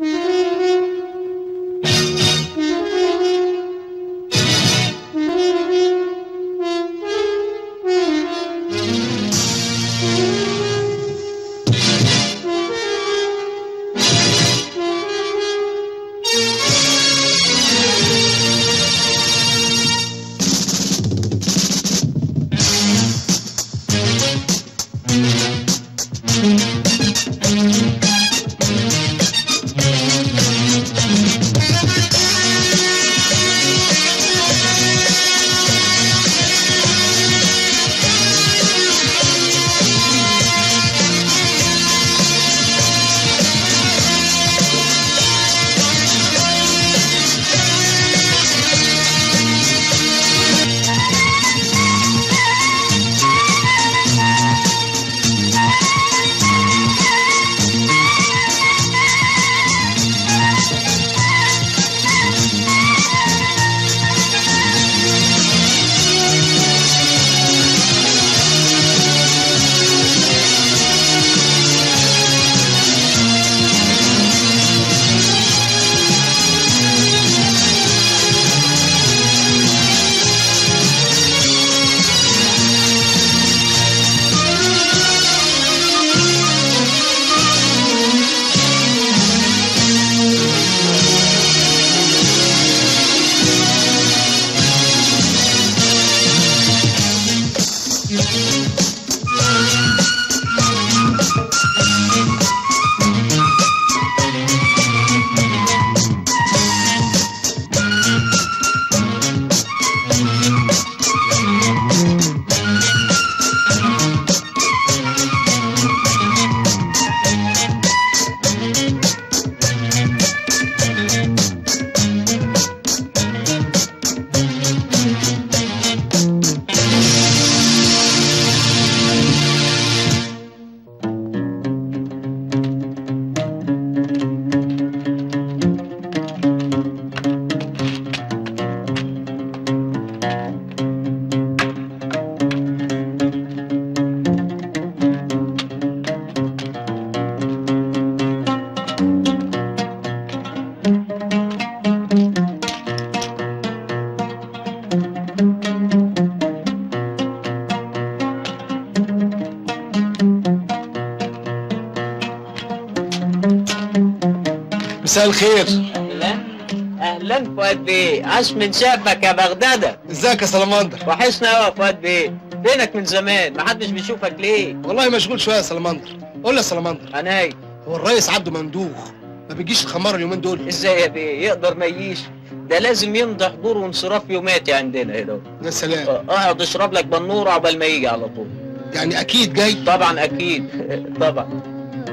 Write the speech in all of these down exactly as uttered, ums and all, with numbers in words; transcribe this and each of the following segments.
مساء الخير. اهلا اهلا فؤاد بيه، عاش من شافك يا بغدادة. ازيك يا سلمندر؟ وحشنا قوي يا فؤاد بيه، فينك من زمان؟ محدش بيشوفك ليه؟ والله مشغول شويه يا سلمندر. قول لي يا سلمندر، انا ايه؟ هو الريس عبده ممدوخ ما بيجيش الخماره اليومين دول؟ ازاي يا بيه يقدر ما يجيش؟ ده لازم يمضي حضور وانصراف يوماتي عندنا هنا. يا سلام. اقعد اشرب لك بنوره عقبال ما يجي على طول. يعني اكيد جاي؟ طبعا اكيد طبعا.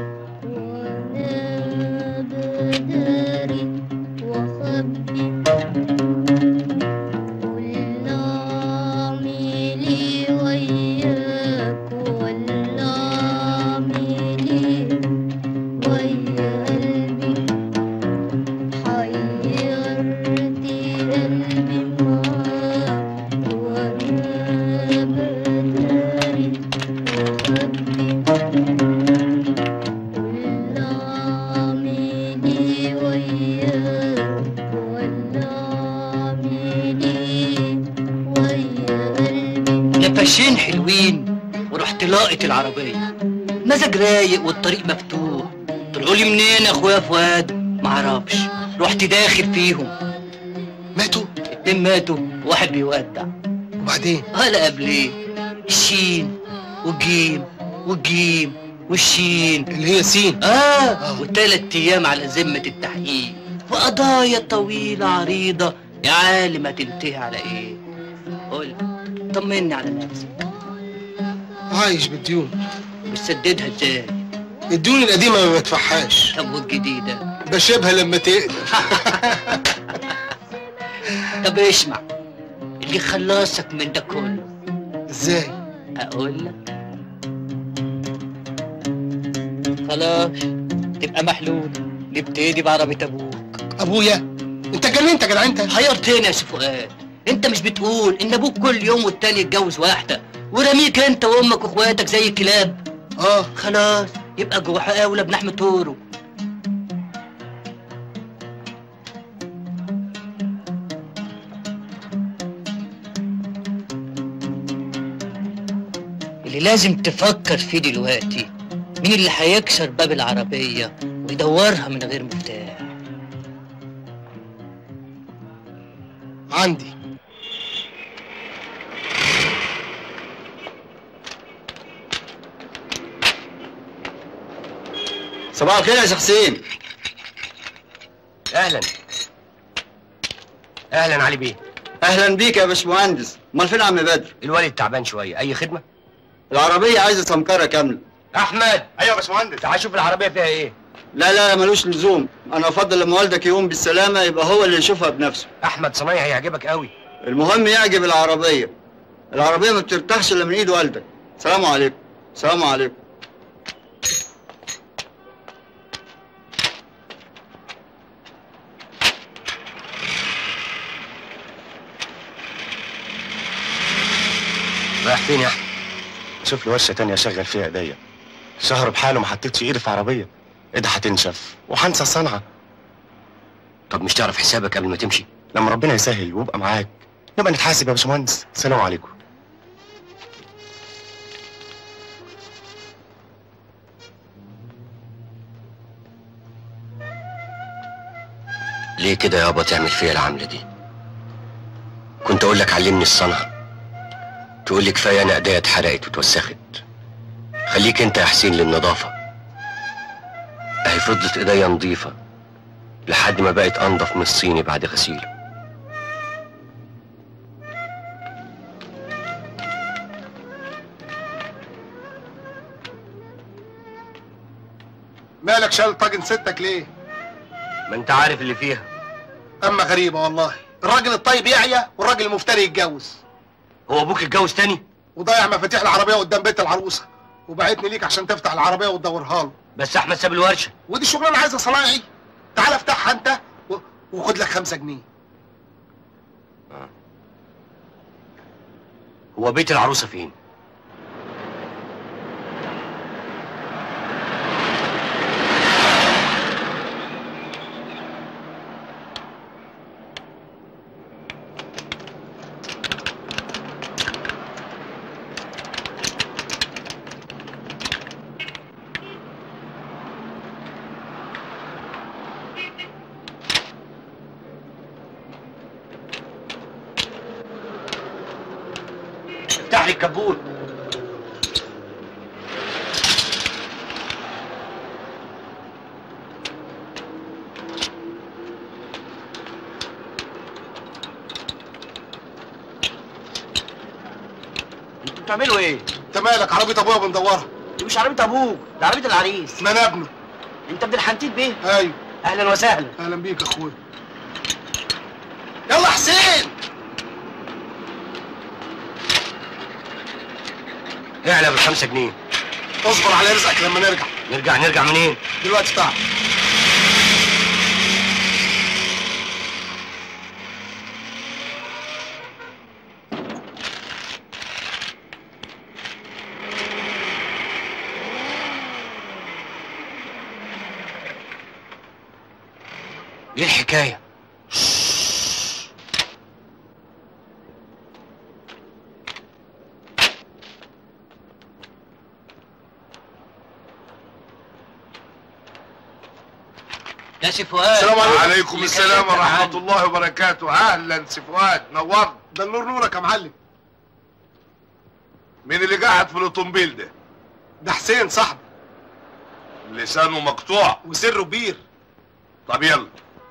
نفشين حلوين ورحت لاقط العربية، مزاج رايق والطريق مفتوح. طلعوا لي منين يا اخويا فؤاد؟ معرفش، رحت داخل فيهم. ماتوا؟ اتنين ماتوا وواحد بيودع. وبعدين؟ هلا قبل ايه؟ الشين والجيم والجيم والشين اللي هي سين. اه, آه. وتلات ايام على ذمة التحقيق وقضايا طويلة عريضة يا عالم هتنتهي على ايه؟ قول طمني على نفسك. عايش بالديون. بتسددها ازاي؟ الديون القديمة ما بدفعهاش. طب والجديدة؟ بشيبها لما تقدر. طب اسمع، اللي خلصك من ده كله ازاي؟ اقول لك. خلاص تبقى محلول، نبتدي بعربية ابوك. ابويا؟ انت جننت يا جدع انت؟ حيرتني يا سي فؤاد. انت مش بتقول ان ابوك كل يوم والتاني يتجوز واحدة ورميك انت وامك واخواتك زي الكلاب؟ اه خلاص يبقى جوه اولى بلحم طوره. اللي لازم تفكر فيه دلوقتي مين اللي هيكسر باب العربية ويدورها من غير مفتاح. عندي. صباح الخير يا شيخ حسين. اهلا اهلا علي بيه. اهلا بيك يا باشمهندس. امال فين عم بدر؟ الوالد تعبان شويه. اي خدمه؟ العربيه عايزه سمكره كامله. احمد. ايوه يا باشمهندس. تعال شوف العربيه فيها ايه. لا لا ملوش لزوم، انا افضل لما والدك يقوم بالسلامه يبقى هو اللي يشوفها بنفسه. احمد صنايعي هيعجبك قوي. المهم يعجب العربيه. العربيه ما بترتاحش الا من ايد والدك. سلام عليكم. سلام عليكم. رايح فين يا احمد؟ شوف لي ورشه تانية اشغل فيها ايديا. شهر بحاله ما حطيتش ايدي في عربيه، ايدها هتنشف وهنسى الصنعه. طب مش تعرف حسابك قبل ما تمشي؟ لما ربنا يسهل ويبقى معاك نبقى نتحاسب يا باشمهندس. سلام عليكم. ليه كده يابا تعمل فيا العمله دي؟ كنت اقول لك علمني الصنعه، تقول لي كفايه انا ايديا اتحرقت واتوسخت. خليك انت يا حسين للنظافه. اهي فضلت ايديا نظيفه لحد ما بقت انضف من الصيني بعد غسيله. مالك شايل طاجن ستك ليه؟ ما انت عارف اللي فيها. اما غريبه والله، الراجل الطيب يعيا والراجل المفتري يتجوز. هو ابوك اتجوز تاني؟ وضيع مفاتيح العربيه قدام بيت العروسه وبعتني ليك عشان تفتح العربيه وتدورها له. بس احمد ساب الورشه. ودي شغلانه عايزه صنايعي. تعال افتحها انت و... وخد لك خمسة جنيه. آه. هو بيت العروسه فين؟ افتح لي الكبوت. انتوا بتعملوا ايه؟ انت مالك؟ عربيه ابويا بندورها. دي مش عربيه ابوك، ده عربيه العريس. ما انا ابنه. انت ابن الحنتيت بيه؟ ايوه. اهلا وسهلا. اهلا بيك يا اخويا. يلا حسين. اعلى بالخمسة جنيه. اصبر على رزقك لما نرجع. نرجع نرجع منين؟ دلوقتي تعال. ايه الحكايه؟ يا سي فؤاد. السلام عليكم. وعليكم السلام ورحمة الله وبركاته. أهلا سي فؤاد، نورت. ده النور نورك يا معلم. مين اللي قاعد في الأوتومبيل ده؟ ده حسين صاحبي. لسانه مقطوع وسره كبير. طب يلا.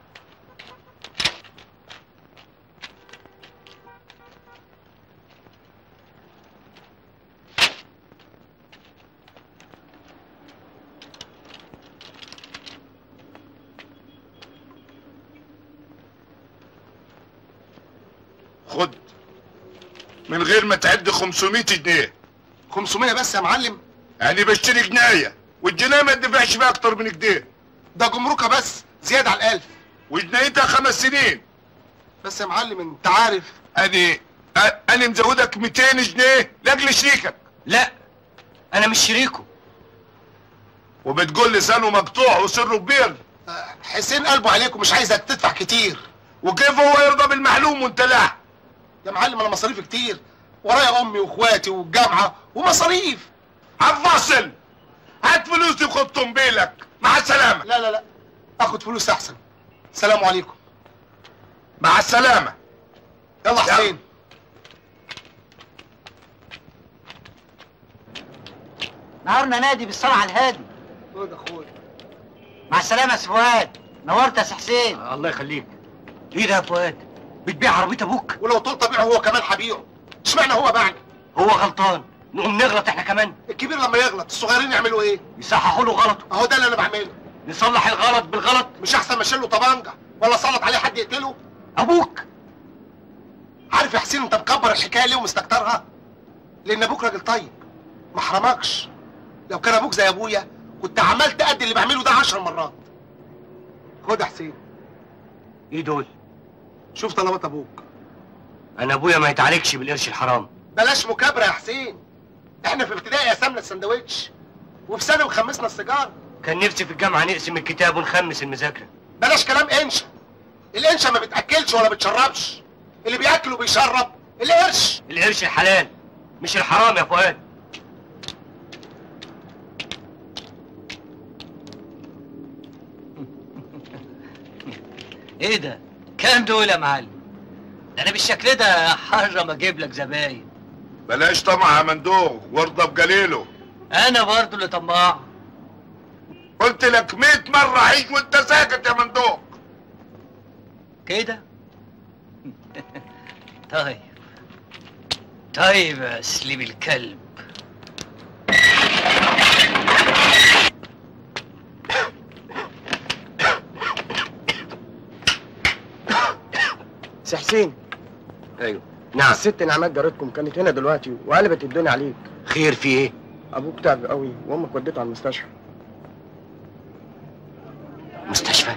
خد من غير ما تعد خمسمية جنيه. خمسمية بس يا معلم؟ يعني بشتري جنايه والجنايه ما تدفعش فيها اكتر من كده. ده جمركها بس زياده على الالف. وجنايتها خمس سنين. بس يا معلم انت عارف اني انا مزودك ميتين جنيه لاجل شريكك. لا انا مش شريكه. وبتقول لسانه مقطوع وسره كبير. حسين قلبه عليك ومش عايزك تدفع كتير. وكيف هو يرضى بالمعلوم وانت لا؟ يا معلم انا مصاريفي كتير ورايا امي واخواتي والجامعه ومصاريف. عالفاصل هات فلوسي وخد طنبيلك، مع السلامه. لا لا لا، اخد فلوس احسن. سلام عليكم. مع السلامه. يلا حسين. نهارنا نادي بالصلاة على الهادي. خد اخويا. مع السلامة يا سي فؤاد، نورت يا سي حسين. الله يخليك. ايه ده يا فؤاد؟ بتبيع عربية ابوك؟ ولو طول طبيعي هو كمان هبيعه. اشمعنى هو باعني؟ هو غلطان، نقوم نغلط احنا كمان؟ الكبير لما يغلط الصغيرين يعملوا ايه؟ يصححوا له غلطه. اهو ده اللي انا بعمله. نصلح الغلط بالغلط. مش احسن ما اشيل له طبنجه ولا اسلط عليه حد يقتله؟ ابوك عارف يا حسين انت مكبر الحكايه ليه ومستكترها؟ لان ابوك راجل طيب ما حرمكش. لو كان ابوك زي ابويا كنت عملت قد اللي بعمله ده عشر مرات. خد يا حسين. ايه دول؟ شوف طلبات ابوك. انا ابويا ما يتعالجش بالقرش الحرام. بلاش مكابره يا حسين. احنا في ابتدائي قسمنا السندوتش وفي ثانوي خمسنا السيجاره. كان نفسي في الجامعه نقسم الكتاب ونخمس المذاكره. بلاش كلام انشا. الانشا ما بتاكلش ولا بتشربش. اللي بياكل وبيشرب القرش. القرش الحلال مش الحرام يا فؤاد. ايه ده؟ كام دول يا معلم؟ ده انا بالشكل ده حرم اجيب لك زباين. بلاش طمع يا مندوق وارضى بجليله. انا برضو اللي طماع. قلت لك مية مرة عيش وانت ساكت يا مندوق. كده؟ طيب طيب يا سليم الكلب. سي حسين. ايوه. نعم. الست نعمات جارتكم كانت هنا دلوقتي وقلبت الدنيا عليك. خير في ايه؟ ابوك تعب قوي وامك وديته على المستشفى. مستشفى؟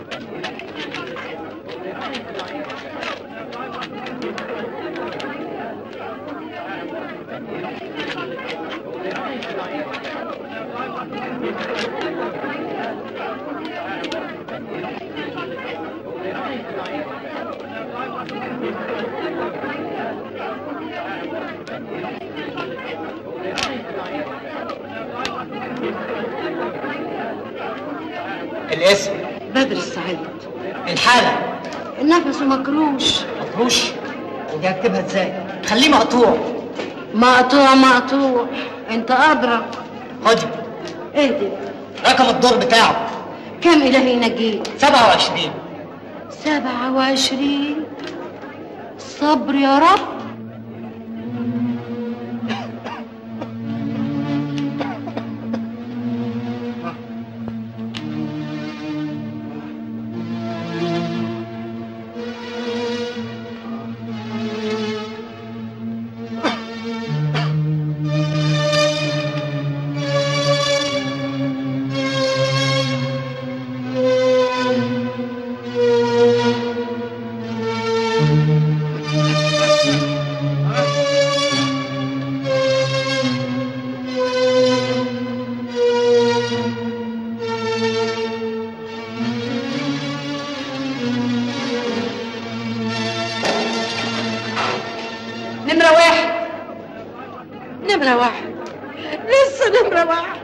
الاسم؟ بدر السعيد. الحالة؟ نفسه مكروش. مكروش؟ ودي اكتبها ازاي؟ خليه مقطوع. مقطوع مقطوع، انت ادرى. خدي. ايه ده؟ رقم الدور بتاعه كم الهي نجيب؟ سبعة وعشرين. سبعة وعشرين. صبر يا رب. نمرة واحد. نمرة واحد. لسه نمرة واحد.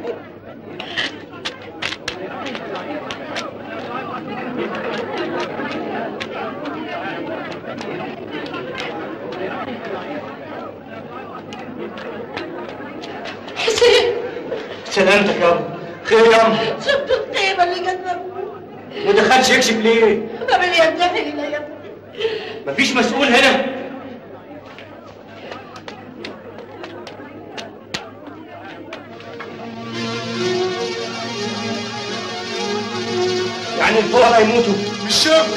حسين. سلامتك يابا. خير يابا. شفت الطيبة اللي جت ما دخلش يكشف ليه؟ باب اليد حيلة يا ابني. مفيش مسؤول هنا. يعني الفقراء يموتوا؟ مش شرط.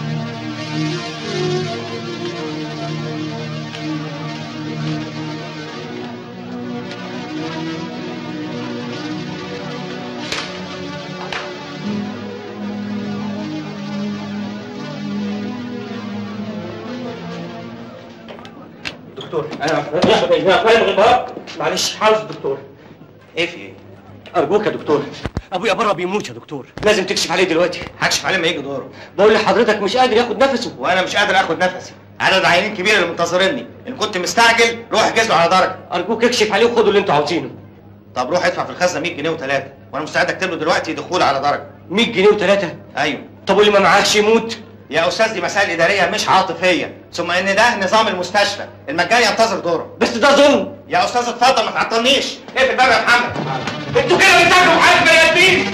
دكتور انا فاهم. معلش حاضر دكتور. ايه في ايه؟ ارجوك يا دكتور، ابويا بره بيموت يا دكتور، لازم تكشف عليه دلوقتي. هكشف عليه ما يجي دوره. بقول لحضرتك مش قادر ياخد نفسه. وانا مش قادر اخد نفسي. عدد عيانين كبير اللي منتظريني، ان كنت مستعجل روح احجز له على درجه. ارجوك اكشف عليه وخدوا اللي انتوا عاوزينه. طب روح ادفع في الخزنه مية جنيه وثلاثه، وانا مستعد اكتب له دلوقتي دخول على درجه. مية جنيه وثلاثه؟ ايوه. طب واللي ما معاكش يموت؟ يا استاذ دي مسائل اداريه مش عاطفيه، ثم ان ده نظام المستشفى، المجاني ينتظر دوره. بس ده ظلم. يا استاذ اتفضل ما تعطلنيش، اقفل الباب يا محمد. انتوا كده بتاكلوا حاجه بني ادمين.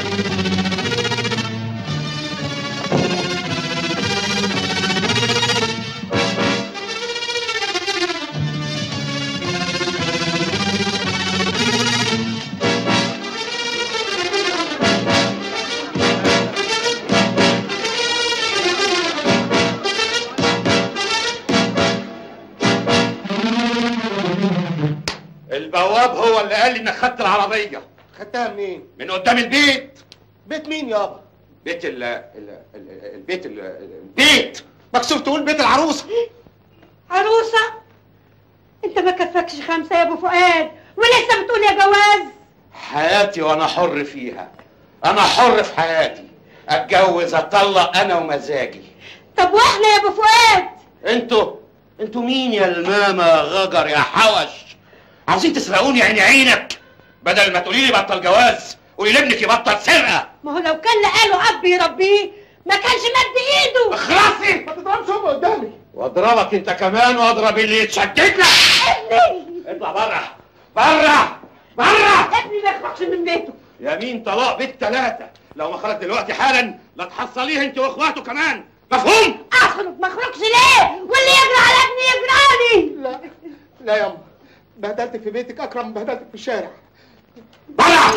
البواب هو اللي قال لي انك خدت العربيه. خدتها منين؟ من قدام البيت. بيت مين يابا؟ بيت ال ال ال البيت ال البيت مكسوف تقول بيت العروسه. عروسه؟ انت ما كفكش خمسه يا ابو فؤاد ولسه بتقول يا جواز؟ حياتي وانا حر فيها، انا حر في حياتي، اتجوز اطلق انا ومزاجي. طب واحنا يا ابو فؤاد؟ انتوا انتوا مين يا الماما غجر يا حوش؟ عاوزين تسرقوني يا عيني عينك؟ بدل ما تقولي لي بطل جواز قولي لابنك يبطل سرقه. ما هو لو كان لقاله اب يربيه ما كانش مد ايده. اخلصي ما تضربش امي قدامي. واضربك انت كمان واضرب اللي يتشدد لك. اطلع بره بره بره. ابني ما يخرجش من بيته. يمين طلاق بيت ثلاثه، لو ما خرج دلوقتي حالا لا تحصليه انت واخواته كمان، مفهوم؟ اخرج ما اخرجش ليه؟ واللي يجري على ابني يجري علي. لا لا يا أم، بهدلتك في بيتك اكرم من بهدلتك في الشارع. بره.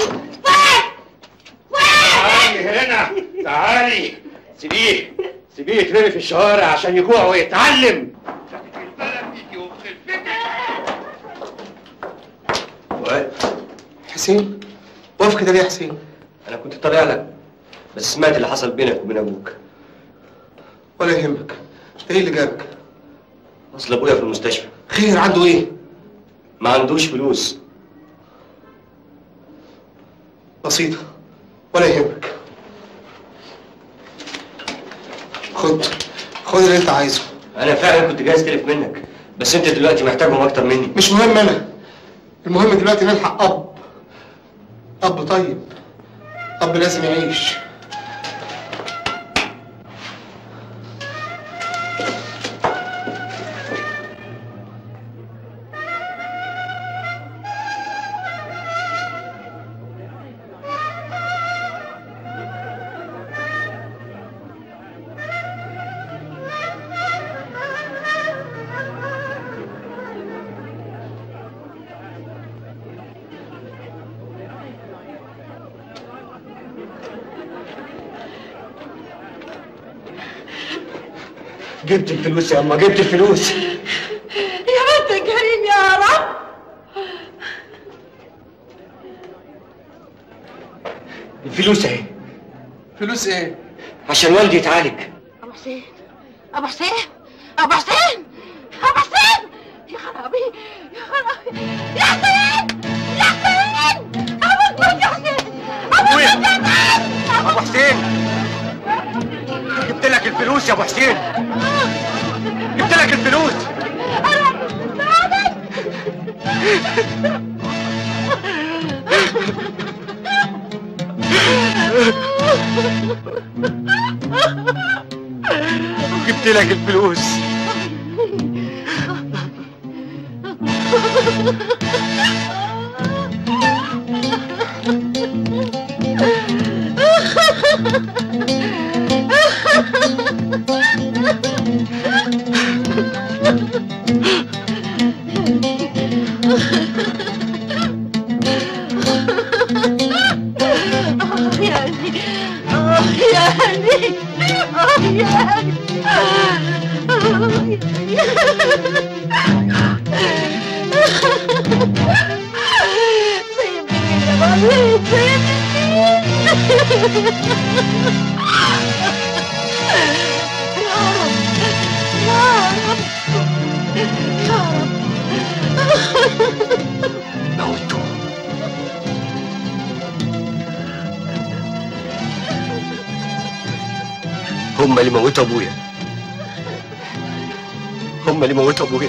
تعالي هنا، تعالي. سيبيه سيبيه يترمي في الشوارع عشان يجوع ويتعلم. فؤاد. حسين واقف كده ليه يا حسين؟ انا كنت طالع لك بس سمعت اللي حصل بينك وبين ابوك. ولا يهمك، انت ايه اللي جابك؟ اصل ابويا في المستشفى. خير عنده ايه؟ ما عندوش فلوس. بسيطة ولا يهمك. خد خد اللي انت عايزه. انا فعلا كنت جاي استلف منك بس انت دلوقتي محتاجهم اكتر مني. مش مهم انا، المهم دلوقتي نلحق اب اب طيب، اب لازم يعيش. جبت الفلوس يا اما، جبت الفلوس. يا بنت الكريم يا رب. الفلوس اهي. فلوس ايه؟ عشان والدي يتعالج. ابو حسين ابو حسين ابو حسين ابو حسين. يا خرابي يا خرابي يا حسين يا حسين. ابو حسين يا حسين ابو حسين. جبت لك الفلوس يا ابو حسين، جبت لك الفلوس. جبت لك الفلوس. موتوه. هم اللي موتوا ابويا. هم اللي موتوا ابويا.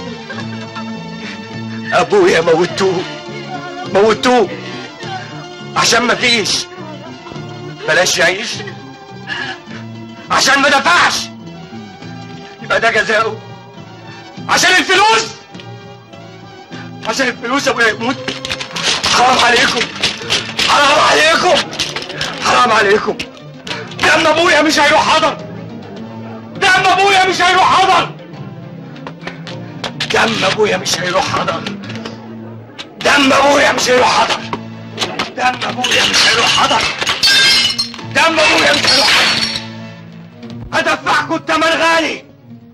ابويا موتوه موتوه عشان ما فيش، بلاش يعيش عشان ما دفعش، يبقى ده جزاؤه. عشان الفلوس، عشان الفلوس ابويا يموت. حرام عليكم، حرام عليكم، حرام عليكم. دم ابويا مش هيروح حضر، دم ابويا مش هيروح حضر، دم ابويا مش هيروح حضر، دم ابويا مش هيروح حضر، دم ابويا مش هيروح حضر، دم ابويا مش هيروح حضر. هدفعكم الثمن غالي.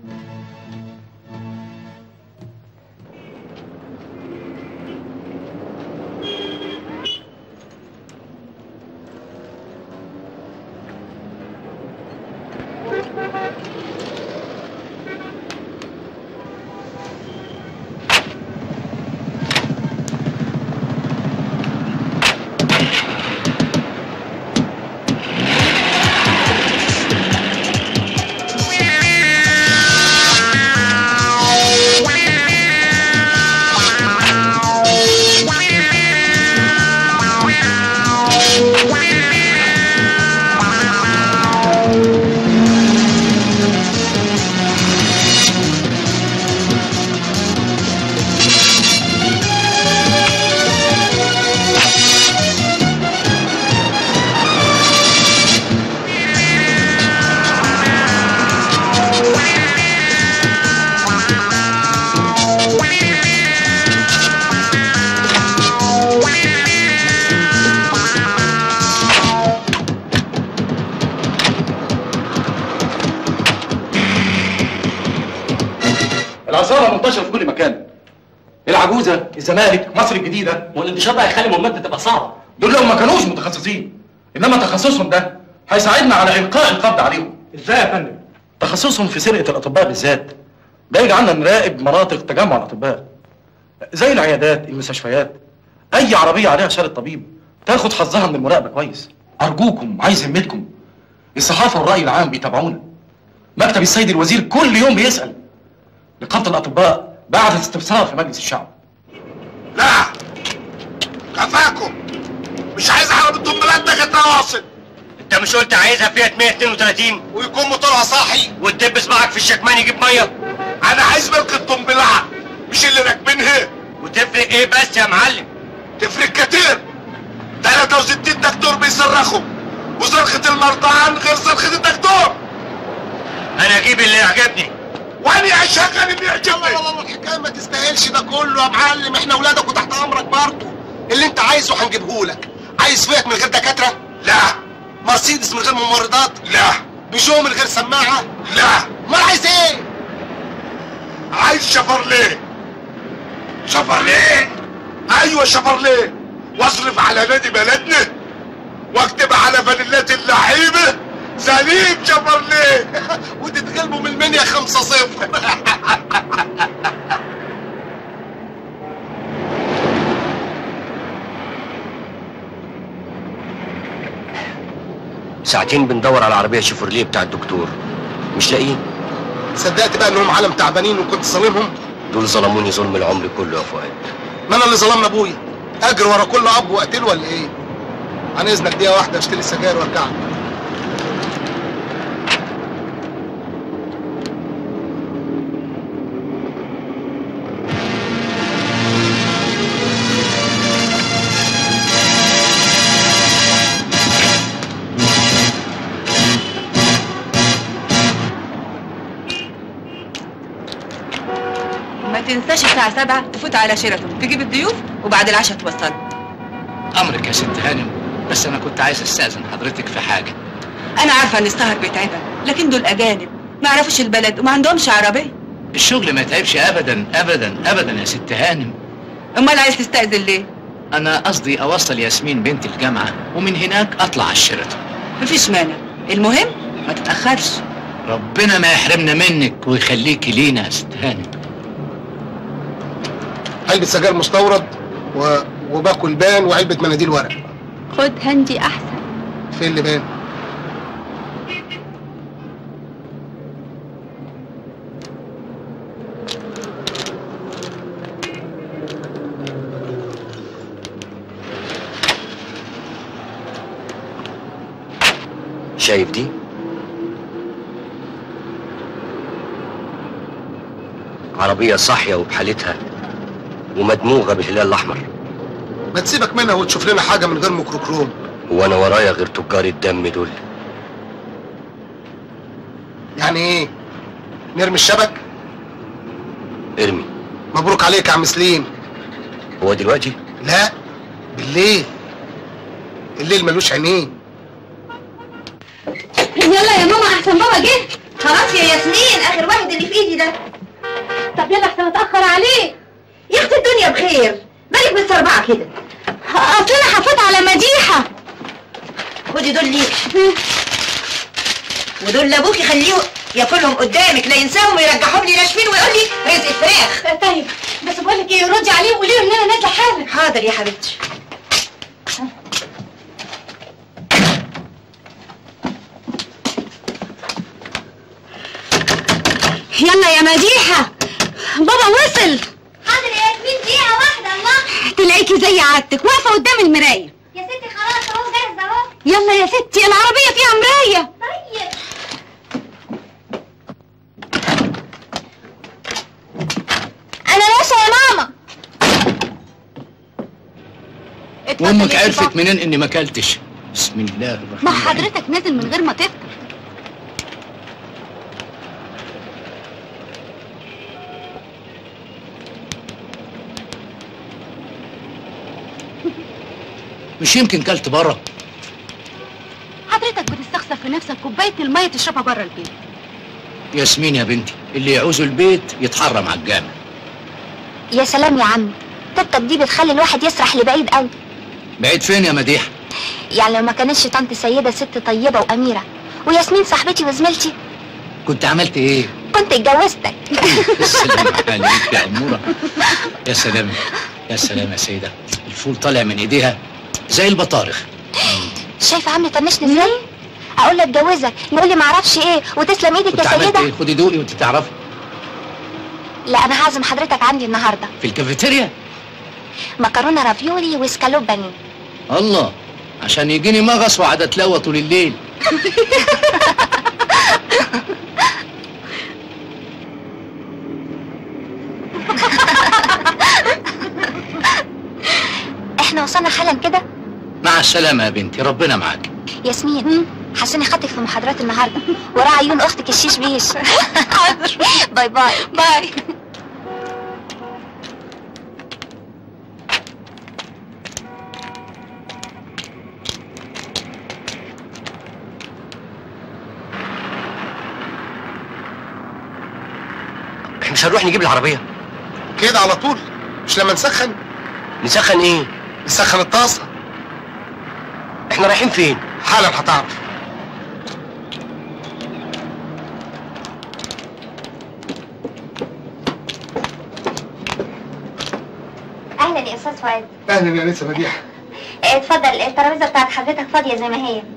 العصابه منتشره في كل مكان. العجوزه، الزمالك، مصر الجديده. والانتشار ده هيخلي مهمتنا تبقى صعبه. دول لو ما كانوش متخصصين، انما تخصصهم ده هيساعدنا على القاء القبض عليهم. ازاي يا فندم؟ تخصصهم في سرقه الاطباء بالذات ده يجعلنا نراقب مناطق تجمع الاطباء زي العيادات، المستشفيات. اي عربيه عليها شارة طبيب تاخد حظها من المراقبه كويس. ارجوكم، عايز همتكم. الصحافه والراي العام بيتابعونا. مكتب السيد الوزير كل يوم بيسال. نقابه الاطباء بعد استفسار في مجلس الشعب. لا كفاكم، مش عايز عربية الدبلات ده كانت واصل. انت مش قلت عايزها فيها مية اتنين وتلاتين ويكون موتورها صاحي وتدب صباعك في الشكمان يجيب ميه؟ انا عايز ملك الدنبلعه مش اللي راكبينها. وتفرق ايه بس يا معلم؟ تفرق كتير. تلاتة وستين دكتور بيصرخوا وصرخة المرضعان غير صرخة الدكتور. انا اجيب اللي يعجبني. وانا اشغل اللي يعجبني. لا لا لا الحكايه ما تستاهلش ده كله يا معلم، احنا اولادك وتحت امرك برضه. اللي انت عايزه هنجيبهولك. عايز فيات من غير دكاتره؟ لا. مرسيدس من غير ممرضات؟ لا. بيجو من غير سماعه؟ لا. امال عايز ايه؟ عايز شفرليه. شفرليه؟ ايوه شفرليه. واصرف على نادي بلدنا واكتب على فانيلات اللعيبه سليم شفرليه وتتغلبوا من المنيا خمسة صفر. ساعتين بندور على العربيه شيفروليه بتاع الدكتور، مش لاقيين. صدقت بقى انهم عالم تعبانين وكنت ظالمهم؟ دول ظلموني ظلم العمر كله يا فؤاد. ما انا اللي ظلمنا ابويا. اجري ورا كل اب واقتله ولا ايه؟ عن اذنك دقيقه واحده اشتري السجاير وارجع لك. ما تنساش الساعة سبعة تفوت على شيراتون تجيب الضيوف وبعد العشاء توصلهم. امرك يا ست هانم، بس انا كنت عايز استاذن حضرتك في حاجه. انا عارفه ان السهر بيتعبك، لكن دول اجانب ما يعرفوش البلد وما عندهمش عربيه. الشغل ما يتعبش ابدا ابدا ابدا يا ست هانم. امال عايز تستأذن ليه؟ انا قصدي اوصل ياسمين بنت الجامعه ومن هناك اطلع على الشيراتون. مفيش مانع، المهم ما تتاخرش. ربنا ما يحرمنا منك ويخليكي لينا يا ست هانم. علبة سجاير مستورد و... وباكو البان وعلبة مناديل ورق. خد هندي احسن. فين اللي بان؟ شايف دي؟ عربية صاحية وبحالتها ومدموغة بالهلال الأحمر. ما تسيبك منها وتشوف لنا حاجة من غير ميكروكروم. هو أنا ورايا غير تجار الدم دول؟ يعني إيه؟ نرمي الشبك؟ ارمي. مبروك عليك يا عم سليم. هو دلوقتي؟ لا، بالليل. الليل ملوش عينين. يلا يا ماما احسن بابا جه. خلاص يا ياسمين، اخر واحد اللي في ايدي ده. طب يلا احسن اتاخر عليه. يا اختي الدنيا بخير، مالك متسربعه كده؟ اصل انا حفيت على مديحه. خدي دول ليك ودول لابوكي، خليه ياكلهم قدامك، لا ينساهم ويرجعهم لي ناشفين ويقول لي رزق فراخ. طيب بس بقول لك ايه، ردي عليه وقولي له ان انا نازله حالا. حاضر يا حبيبتي. يلا يا مديحة، بابا وصل. حاضر يا ياسمين، دقيقة واحدة. الله، تلاقيكي زي عادتك واقفة قدام المراية. يا ستي خلاص اهو جاهز اهو. يلا يا ستي، العربية فيها مراية. طيب. أنا ماشية يا ماما. وامك عرفت منين اني ما اكلتش؟ بسم الله الرحمن الرحيم. ما حضرتك نازل من غير ما تفطر. مش يمكن كلت بره؟ حضرتك بتستخسر في نفسك كوبايه الميه تشربها بره البيت. ياسمين يا بنتي، اللي يعوزه البيت يتحرم على الجامع. يا سلام يا عم، طبطب دي بتخلي الواحد يسرح لبعيد قوي. بعيد فين يا مديحه؟ يعني لو ما كانتش طنط سيده ست طيبه واميره وياسمين صاحبتي وزميلتي كنت عملت ايه؟ كنت اتجوزتك. يا سلام عليك يا اموره. يا سلام يا سلام يا سيده، الفول طالع من ايديها زي البطارخ. شايفه عم طنشني ازاي؟ اقول له اتجوزك يقول لي معرفش ايه وتسلم ايدك يا سيده. كنت عملت ايه؟ خدي دوقي وانت تعرفي. لا انا هعزم حضرتك عندي النهارده في الكافيتيريا. مكرونه رافيولي وسكالوب بانيه. الله، عشان يجيني مغص وقعد اتلوى طول الليل. احنا وصلنا حالا كده. مع السلامه يا بنتي، ربنا معاك. ياسمين، حسوني خدتك في محاضرات النهارده ورا عيون اختك الشيش بيش. حاضر. باي باي. باي. احنا مش هنروح نجيب العربية كده على طول؟ مش لما نسخن؟ نسخن ايه؟ نسخن الطاسة. احنا رايحين فين؟ حالا هتعرف. اهلا يا استاذ فؤاد. اهلا يا انسه مديحه. اتفضل، الترابيزه بتاعت حضرتك فاضيه زي ما هي.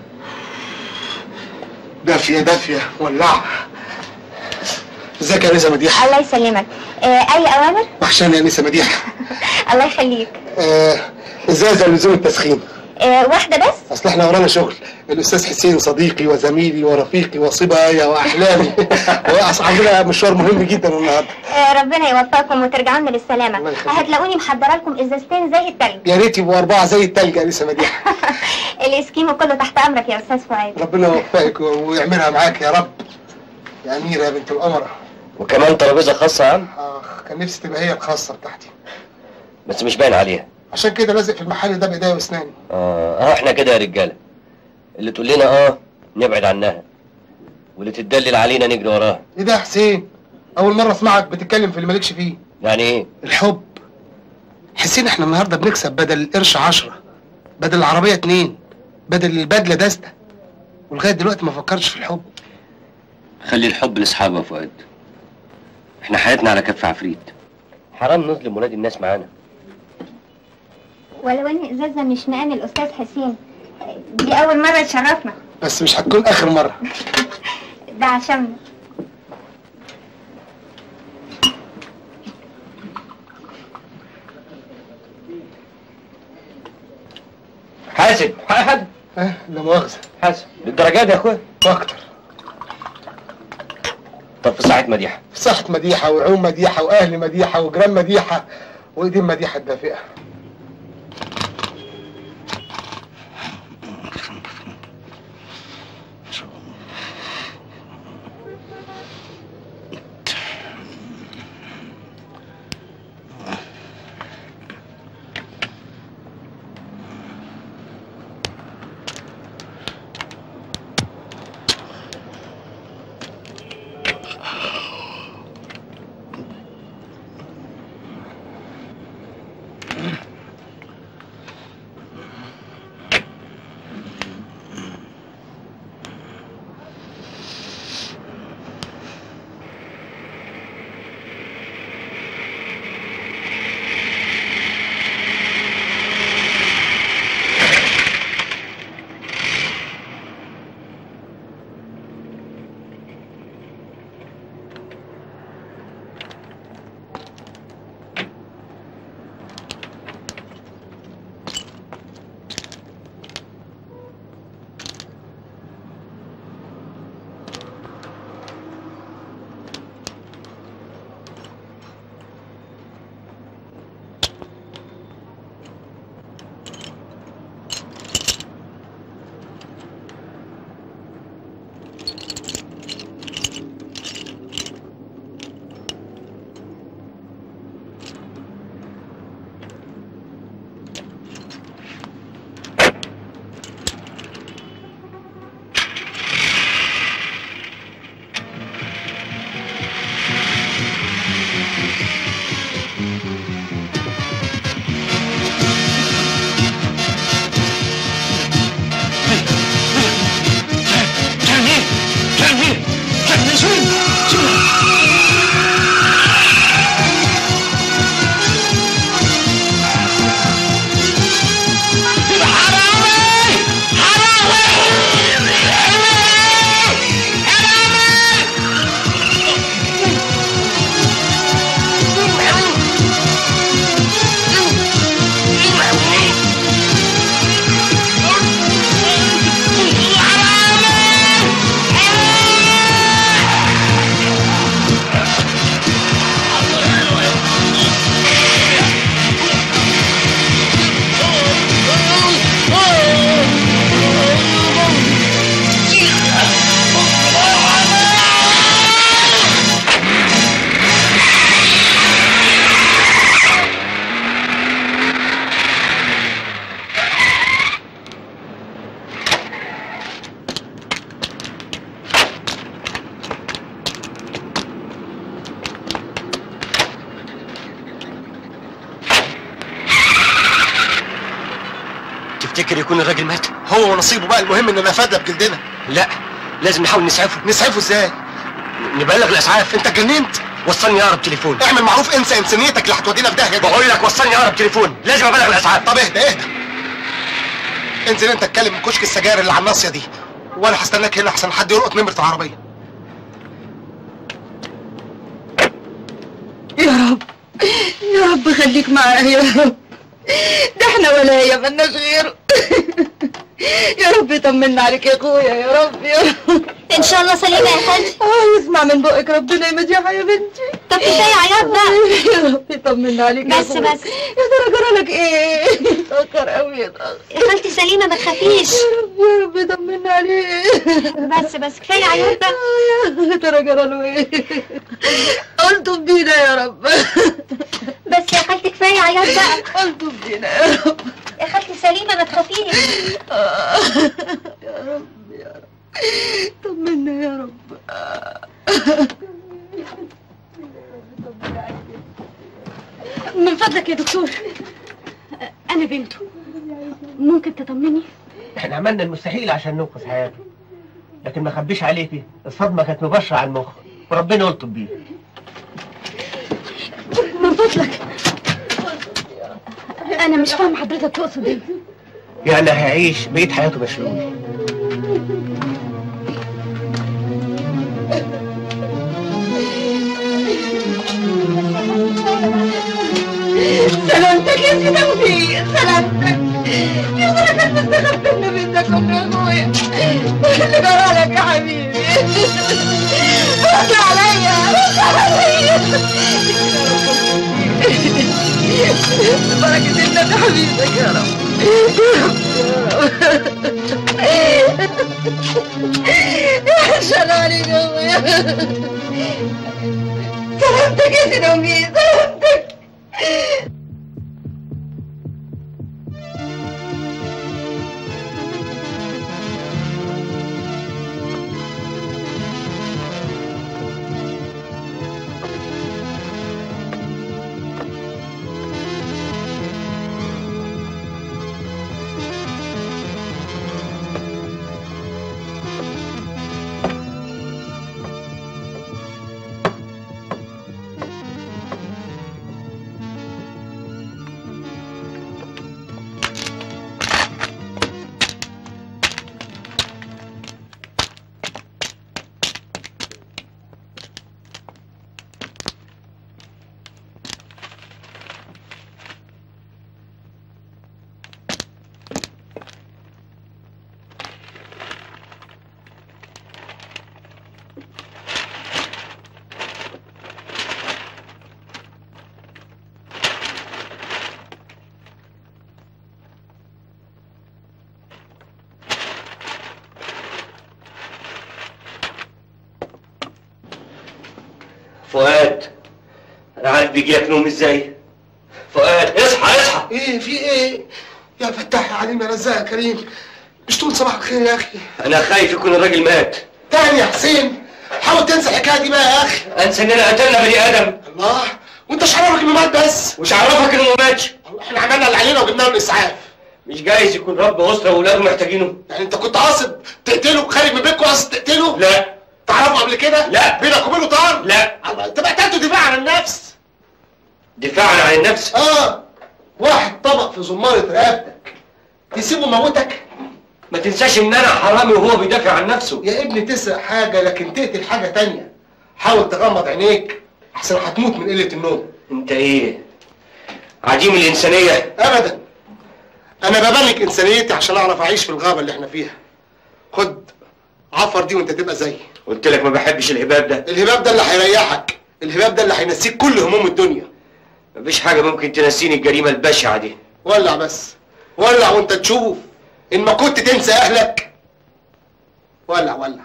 دافيه دافيه ولعه. ازيك يا انسه مديحه؟ الله يسلمك. اه اي اوامر؟ وحشاني يا انسه مديحه. الله يخليك. آه ازاي زي لزوم التسخين؟ آه واحده بس؟ اصل احنا ورانا شغل. الاستاذ حسين صديقي وزميلي ورفيقي وصبايا واحلامي. عندنا مشوار مهم جدا النهارده. آه ربنا يوفقكم وترجعوا لنا بالسلامه. هتلاقوني محضره لكم ازازتين زي التلج. يا ريت يبقوا اربعه زي التلج يا انسه مديحه. الاسكيمو كله تحت امرك يا استاذ فؤاد. ربنا يوفقك ويعملها معاك يا رب يا اميره يا بنت القمره. وكمان ترابيزه خاصه يا عم. اخ كان نفسي تبقى هي الخاصه بتاعتي، بس مش باين عليها. عشان كده لازق في المحل ده بايديا واسناني. اه اهو احنا كده يا رجاله، اللي تقول لنا اه نبعد عنها، واللي تدلل علينا نجري وراها. ايه ده يا حسين؟ اول مره اسمعك بتتكلم في اللي مالكش فيه. يعني ايه؟ الحب. حسين احنا النهارده بنكسب بدل القرش عشرة، بدل العربيه اتنين، بدل البدله دستة، ولغايه دلوقتي ما فكرتش في الحب. خلي الحب لاصحابه يا فؤاد، احنا حياتنا على كف عفريت، حرام نظلم ولاد الناس معانا. ولو ان ازازه مش مقام الاستاذ حسين، دي اول مره تشرفنا. بس مش هتكون اخر مره. ده عشان حاسب. حد اه لا مؤاخذه. حسن للدرجات دي يا اخويا؟ واكتر. طب في صحة مديحة؟ في صحة مديحة وعيون مديحة واهل مديحة وجيران مديحة وايدين مديحة الدافئة. تفتكر يكون الراجل مات؟ هو ونصيبه بقى، المهم ان نفادنا بجلدنا. لا، لازم نحاول نسعفه. نسعفه ازاي؟ نبلغ الاسعاف. انت اتجننت؟ وصلني اقرب تليفون. اعمل معروف، انسى انسانيتك اللي هتودينا في داهيه. بقول لك وصلني اقرب تليفون، لازم ابلغ الاسعاف. طب اهدى اهدى، انزل انت اتكلم من كشك السجاير اللي على الناصيه دي، وانا هستناك هنا احسن حد يلقط نمره العربيه. يا رب يا رب خليك معايا يا رب، ده احنا ولا هي مالناش غيره. يا رب يطمنا عليك يا اخويا، يا رب يا رب. ان شاء الله سليمه يا خالتي. اه يسمع من بقك ربنا يمديها يا بنتي. طب كفايه عياط بقى. يا رب يطمنا عليك يا بس اخويا. بس يا ترى جرالك ايه؟ اتأخر قوي يا يا خالتي سليمه ما تخافيش. يا رب يا رب يطمنا عليه. بس بس كفايه عياط بقى. يا ترى جراله ايه؟ قلتوا بينا يا رب. بس يا خالتي كفايه عياط بقى. قلتوا بينا يا رب. يا خالتي سليمه ما تخافيش. يا رب يا رب طمنا يا رب. من فضلك يا دكتور، أنا بنته، ممكن تطمني؟ احنا عملنا المستحيل عشان ننقذ حياته، لكن ما خبيش عليكي الصدمة كانت مباشرة على المخ وربنا يلطف بيه. من فضلك، أنا مش فاهم حضرتك تقصد إيه؟ يعني هيعيش بقية حياته مشلول. سلامتك يا سيدي توفيق، سلامتك. يا ترى كانت مستخبينا منكم يا اخويا. جرالك يا حبيبي؟ رد عليا رد عليا بركة النبي حبيبك يا رب يا رب يا شال عليك يا ابويا. سلامتك يا سيدي امي سلامتك. فؤاد، انا عارف بيجيلك نوم ازاي. فؤاد اصحى اصحى. ايه في ايه؟ يا فتاح يا عليم يا رزاق يا كريم، مش تقول صباح الخير يا اخي؟ انا خايف يكون الراجل مات. تاني يا حسين، حاول تنسى الحكايه دي بقى يا اخي. انسى اننا قتلنا بني ادم. الله، وانت مش عارفك انه مات بس؟ وش عرفك انه ما ماتش؟ احنا عملنا اللي علينا وجبنا له الاسعاف. مش جايز يكون رب اسره واولاده محتاجينه؟ يعني انت كنت قاصد تقتله خارج من بيتكم قاصد تقتله؟ لا. تعرفوا قبل كده؟ لا. بينك وبينه طار؟ لا. الله، انت بقى قتلته دفاع عن النفس. دفاعا عن النفس؟ اه، واحد طبق في زمارة رقبتك تسيبه موتك؟ ما تنساش ان انا حرامي وهو بيدافع عن نفسه. يا ابني تسرق حاجه لكن تقتل حاجه تانية. حاول تغمض عينيك احسن هتموت من قله النوم. انت ايه؟ عديم الانسانيه؟ ابدا، انا ببنك انسانيتي عشان اعرف اعيش في الغابه اللي احنا فيها. خد عفر دي وانت تبقى زيي. قلت لك ما بحبش الهباب ده. الهباب ده اللي هيريحك، الهباب ده اللي هينسيك كل هموم الدنيا. مفيش حاجه ممكن تنسيني الجريمه البشعه دي. ولع بس، ولع وانت تشوف ان ما كنت تنسى اهلك. ولع ولع.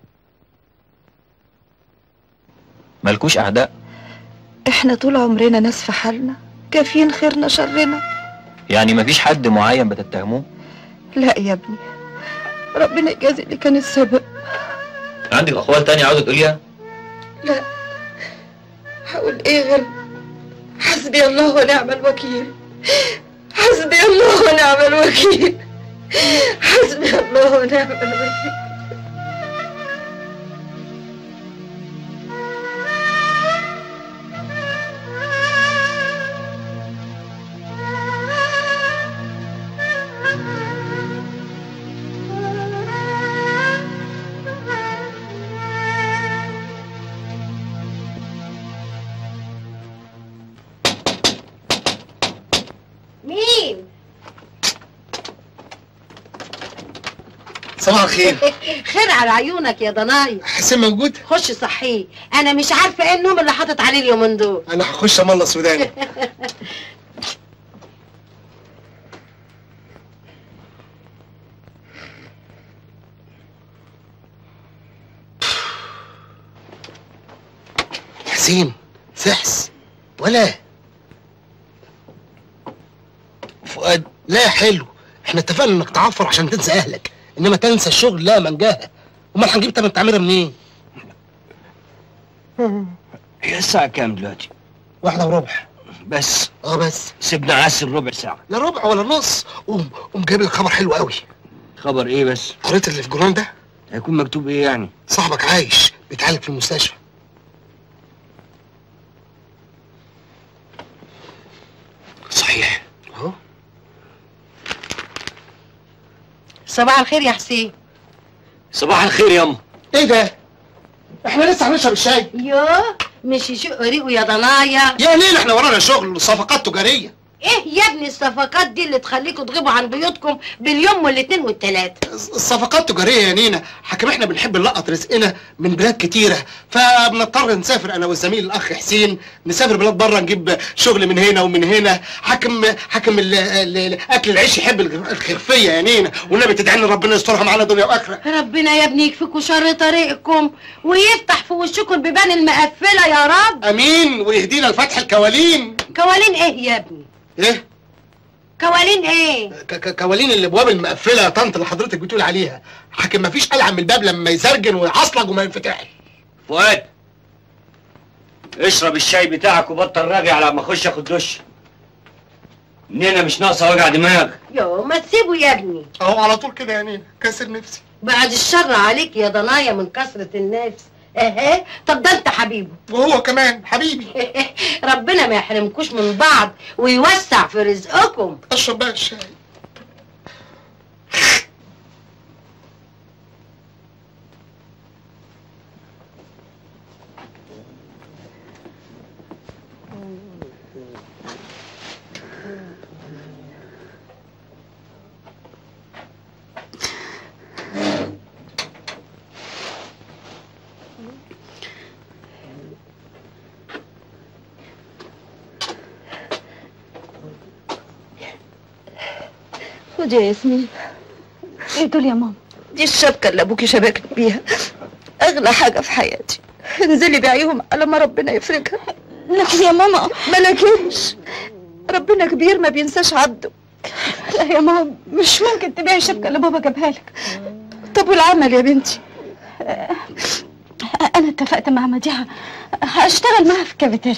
مالكوش اعداء؟ احنا طول عمرنا ناس في حالنا، كافيين خيرنا شرنا. يعني مفيش حد معين بتتهموه؟ لا يا ابني، ربنا يجازي اللي كان السبب. عندك اقوال تانية عاوزة تقوليها؟ لا، هقول ايه غير حسبي الله ونعم الوكيل. حسبي الله ونعم الوكيل. حسبي الله ونعم الوكيل. مين؟ صباح الخير. خير على عيونك يا ضناي. حسين موجود؟ خش صحيه، انا مش عارفه ايه النوم اللي حاطط عليه اليومين دول. انا هخش املى سوداني. حسين سحس ولا فؤاد؟ لا حلو، احنا اتفقنا انك تعفر عشان تنسى اهلك، انما تنسى الشغل لا منجاها. امال هنجيب تمن تعميرها منين؟ هي الساعة كام دلوقتي؟ واحدة وربع. بس؟ اه بس. سيبنا عسل ربع ساعة. لا ربع ولا نص. قوم قوم جايب لك خبر حلو قوي. خبر ايه بس؟ قريت اللي في الجران ده؟ هيكون مكتوب ايه يعني؟ صاحبك عايش بيتعالج في المستشفى. صحيح اهو. صباح الخير يا حسين. صباح الخير ياما. ايه ده؟ احنا لسه هنشرب الشاي. يوه، مش يشق ريقه يا ضنايا. يا ليل احنا ورانا شغل وصفقات تجاريه. ايه يا ابني الصفقات دي اللي تخليكوا تغيبوا عن بيوتكم باليوم والاثنين والثلاثه؟ الصفقات تجاريه يا نينا، حكم احنا بنحب نلقط رزقنا من بلاد كتيره، فبنضطر نسافر انا والزميل الاخ حسين، نسافر بلاد بره نجيب شغل من هنا ومن هنا. حكم حكم ال ال اكل العيش يحب الخرفيه يا نينا، والنبي تدعي ربنا يسترها معانا دنيا واخره. ربنا يا ابني يكفيكوا شر طريقكم ويفتح في وشكم البيبان المقفله يا رب. امين، ويهدينا لفتح الكوالين. كوالين ايه يا ابني؟ ايه؟ كوالين ايه؟ كوالين الابواب المقفله يا طنط اللي حضرتك بتقول عليها. حكم مفيش قلعه من الباب لما يزرجن ويعصلج وما ينفتحش. فؤاد، اشرب الشاي بتاعك وبطل راجع على ما اخش اخد دش. نينا مش ناقصه وجع دماغ. يو ما تسيبه يا ابني. اهو على طول كده يا نينا، كاسر نفسي. بعد الشر عليك يا ضنايا من كثره النفس. اهي طب ده انت حبيبه وهو كمان حبيبي. ربنا ما يحرمكوش من بعض ويوسع في رزقكم. اشرب بقى الشاي. خدي يا ياسمين. ايه دول يا ماما؟ دي الشبكة اللي ابوكي شبكني بيها، اغلى حاجة في حياتي. انزلي بيعيهم على ما ربنا يفرجها. لكن يا ماما ما لكنش، ربنا كبير ما بينساش عبده. لا يا ماما مش ممكن تبيعي الشبكة اللي بابا جابها لك. طب والعمل يا بنتي؟ انا اتفقت مع مديحة هشتغل معاها في الكافيتيريا.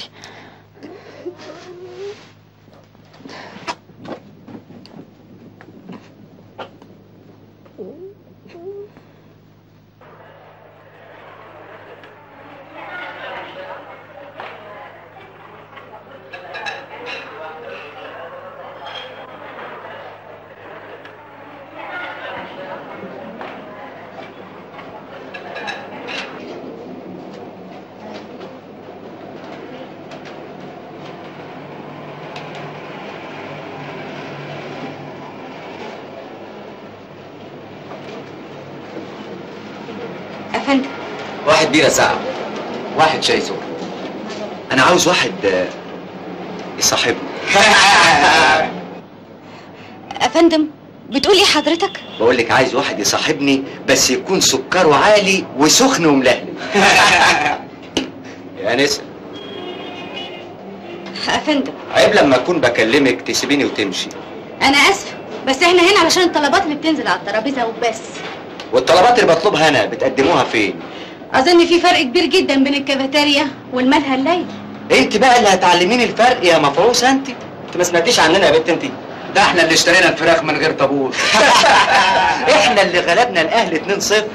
افندم، واحد بيرة ساقعة، واحد شاي سكر. أنا عاوز واحد آه، يصاحبني. افندم بتقول ايه حضرتك؟ بقول لك عايز واحد يصاحبني بس يكون سكره عالي وسخن وملهلب. يا نسا، افندم عيب لما أكون بكلمك تسيبيني وتمشي. انا اسفه بس احنا هنا علشان الطلبات اللي بتنزل على الترابيزه وبس. والطلبات اللي بطلبها أنا بتقدموها فين؟ اظن في فرق كبير جدا بين الكافيتيريا والملهى الليلي. انت بقى اللي هتعلميني الفرق يا مفروسه. انت انت ما سمعتيش عننا يا بنت انت؟ ده احنا اللي اشترينا الفراخ من غير طابور. احنا اللي غلبنا الاهلي اتنين صفر.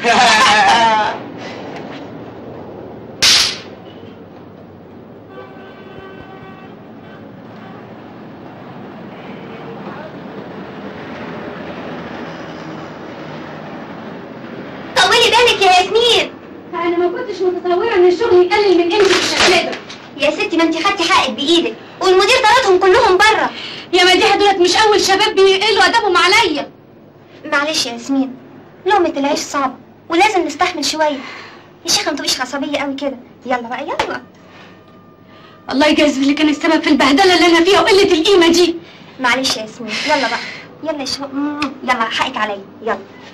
طولي بالك يا ياسمين. انا ما كنتش متصوره ان الشغل يقلل من قيمتي بالشكل ده. يا ستي ما انت خدتي حقك بايدك، والمدير طردهم كلهم بره. يا مديحه دولت مش اول شباب بيقلوا ادبهم عليا. معلش يا ياسمين، لقمة العيش صعبة ولازم نستحمل شوية. يا شيخة ما تبقيش عصبية قوي كده. يلا بقى يلا. الله يجازي اللي كان السبب في البهدله اللي انا فيها وقله القيمه دي. معلش يا ياسمين، يلا بقى يلا يا شباب، يلا حقك عليا يلا.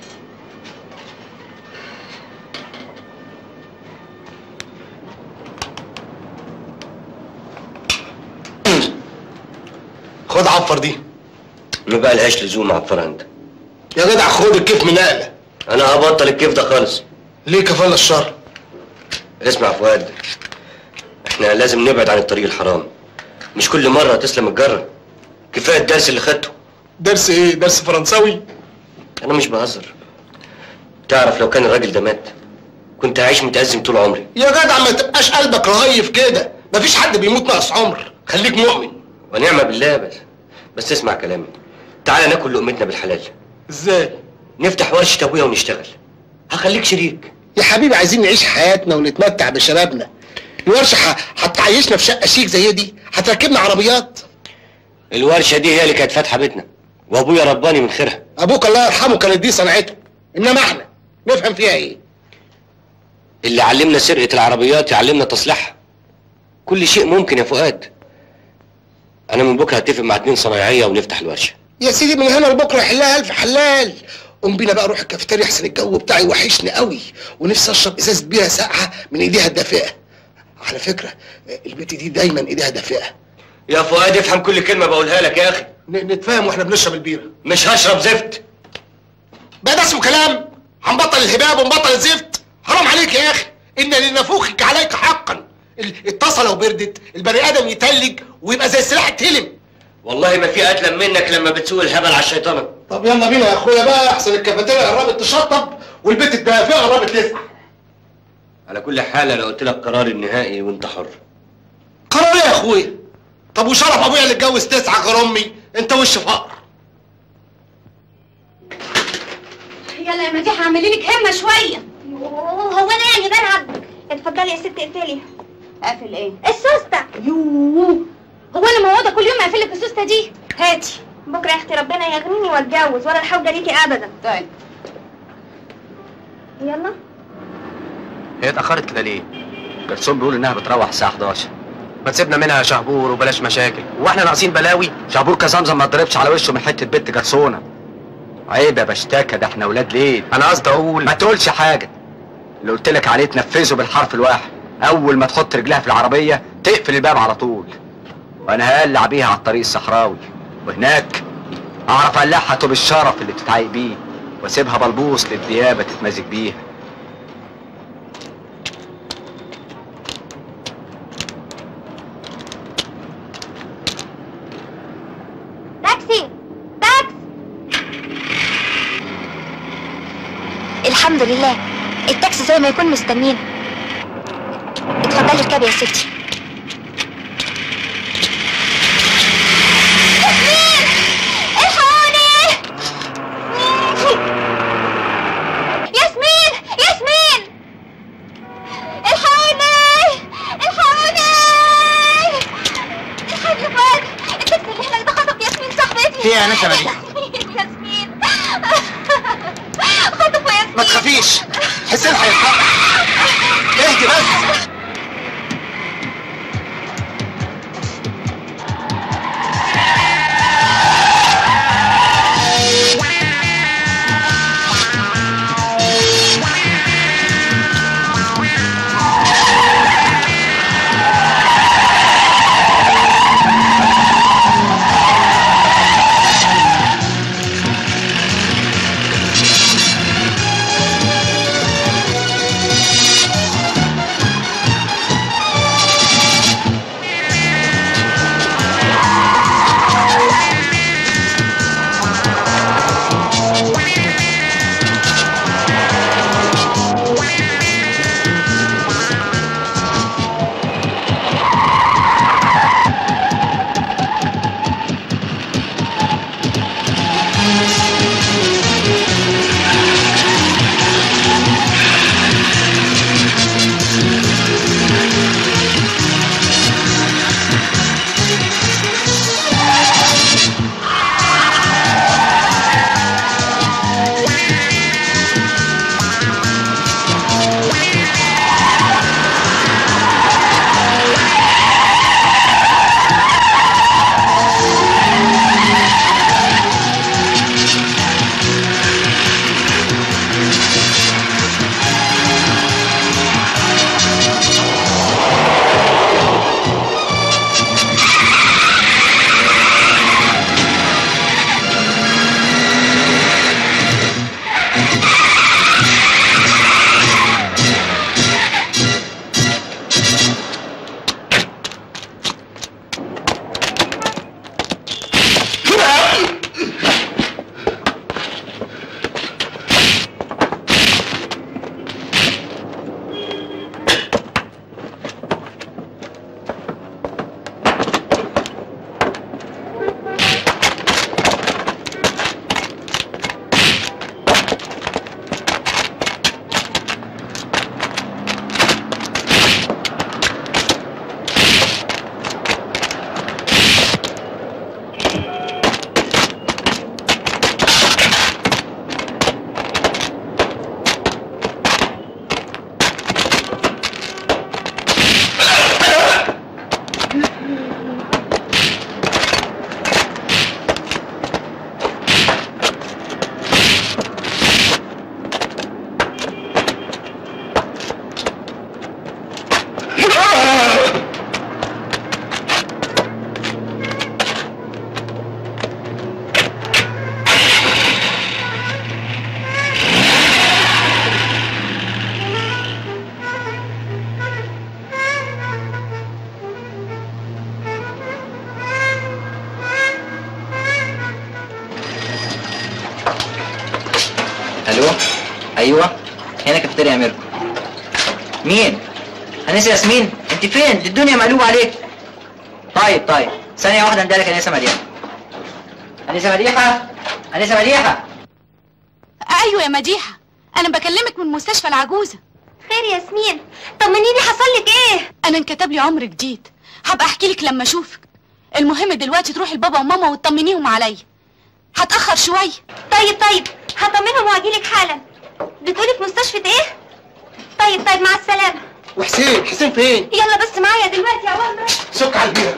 خد عفر دي. ما بقى لهاش لزوم عفرها انت. يا جدع خد الكيف من نقله. انا هبطل الكيف ده خالص. ليه كفاله الشر؟ اسمع فؤاد، احنا لازم نبعد عن الطريق الحرام. مش كل مره تسلم الجره. كفايه الدرس اللي خدته. درس ايه؟ درس فرنساوي؟ انا مش بهزر. تعرف لو كان الراجل ده مات كنت هعيش متأزم طول عمري. يا جدع ما تبقاش قلبك رهيف كده، مفيش حد بيموت ناقص عمر، خليك مؤمن. ونعم بالله. بس بس اسمع كلامي، تعالى ناكل لقمتنا بالحلال. ازاي؟ نفتح ورشة ابويا ونشتغل، هخليك شريك. يا حبيبي عايزين نعيش حياتنا ونتمتع بشبابنا. الورشة هتعيشنا في شقة شيك زي دي، هتركبنا عربيات. الورشه دي هي اللي كانت فاتحه بيتنا، وابويا رباني من خيرها. ابوك الله يرحمه كانت دي صنعته، انما احنا نفهم فيها ايه؟ اللي علمنا سرقه العربيات يعلمنا تصليحها. كل شيء ممكن يا فؤاد. انا من بكره هتفق مع اتنين صنايعيه ونفتح الورشه. يا سيدي من هنا لبكره يحلها الف حلال. قوم بينا بقى روح الكافيتيريا احسن الجو بتاعي وحشني قوي، ونفسي اشرب ازازه بيره ساقعه من ايديها الدافئه. على فكره البت دي دايما ايديها دافئه. يا فؤاد افهم كل كلمه بقولها لك يا اخي. نتفاهم واحنا بنشرب البيره. مش هشرب زفت. بقى ده اسمه كلام؟ هنبطل الهباب ونبطل الزفت؟ حرام عليك يا اخي، ان لنفوخك عليك حقا. الطاسه لو بردت البني ادم يتلج ويبقى زي السلاح التلم. والله ما في اتلم منك لما بتسوق الهبل على الشيطانه. طب يلا بينا يا اخويا بقى، احسن الكافيتيريا قربت تشطب والبيت الدافئه قربت تسقع. على كل حال انا قلت لك قراري النهائي وانت حر. قرار ايه يا اخويا؟ طب وشرف ابويا اللي اتجوز تسعه غير امي؟ انت وش فقر. يلا يا مديحه اعملي لك همه شويه. هو انا يعني بلعب؟ اتفضلي يا ست اقفلي. اقفل ايه؟ السوسته. يوه هو انا موعوده كل يوم اقفل لك السوسته دي؟ هاتي بكره يا اختي ربنا يغنيني واتجوز ولا الحوجه ليكي ابدا. طيب يلا. هي اتأخرت كده ليه؟ جرسون بيقول انها بتروح الساعة حداشر. ما تسيبنا منها يا شهبور وبلاش مشاكل، واحنا ناقصين بلاوي؟ شهبور كزمزم ما اتضربش على وشه من حتة بنت جرسونة. عيب يا بشتاكة، ده احنا ولاد ليل. انا قصدي اقول ما تقولش حاجة. اللي قلت لك عليه تنفذه بالحرف الواحد، اول ما تحط رجلها في العربية تقفل الباب على طول. وانا هقلع بيها على الطريق الصحراوي، وهناك اعرف اقلعها بالشرف اللي بتتعايق بيه، واسيبها بلبوس للديابة تتمازج بيها. تاكسي تاكسي. الحمد لله التاكسي زي ما يكون مستنينا. اتفضلي اركبي يا ستي. ياسمين الحقوني. ياسمين ياسمين الحقوني الحقوني الحاج فؤاد التاكسي اللي هناك ده خطف ياسمين صاحبتي. في ايه يا نسمة دي؟ ياسمين خطفوا ياسمين. ما تخافيش حسين هيلحقك. اهدي بس. ايوه هنا كافتيريا يا ميركو. مين؟ انسه ياسمين؟ انت فين؟ دي الدنيا مقلوبه عليك. طيب طيب ثانيه واحده اندالك انسه مديحه. انسه مديحه انسه مديحه. ايوه يا مديحه، انا بكلمك من مستشفى العجوزه. خير يا ياسمين؟ طمنيني حصل لك ايه؟ انا انكتب لي عمر جديد، هبقى احكي لك لما اشوفك. المهم دلوقتي تروحي لبابا وماما وتطمنيهم عليا. هتاخر شويه. طيب طيب هطمنهم واجيلك حالا. بتقولي في مستشفى ايه؟ طيب طيب مع السلامه. وحسين حسين فين؟ يلا بس معايا دلوقتي يا عمر. سك على البير.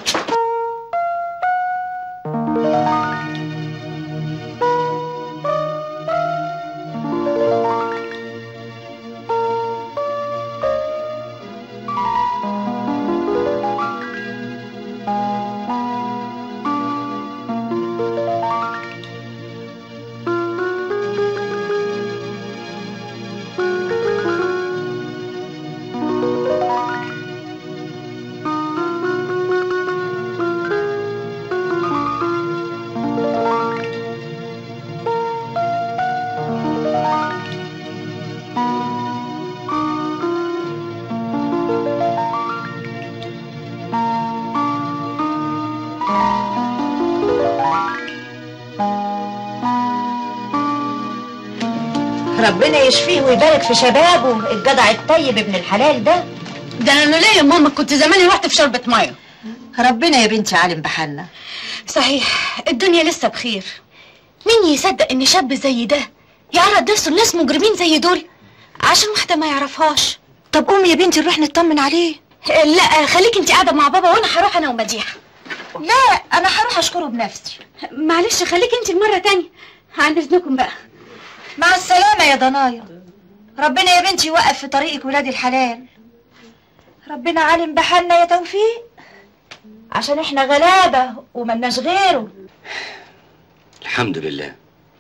ربنا يشفيه ويبارك في شبابه الجدع الطيب ابن الحلال ده. ده انا ليه يا ماما كنت زماني رحت في شربة ميه. ربنا يا بنتي عالم بحالنا. صحيح الدنيا لسه بخير. مين يصدق ان شاب زي ده يعرض نفسه لناس مجرمين زي دول عشان واحده ما يعرفهاش؟ طب قومي يا بنتي نروح نطمن عليه. لا خليك انت قاعده مع بابا وانا هروح انا ومديحه. لا انا هروح اشكره بنفسي. معلش خليك انت المره تانية. عند اذنكم بقى. مع السلامه يا ضنايا. ربنا يا بنتي يوقف في طريقك ولاد الحلال. ربنا عالم بحالنا يا توفيق، عشان احنا غلابه وملناش غيره. الحمد لله.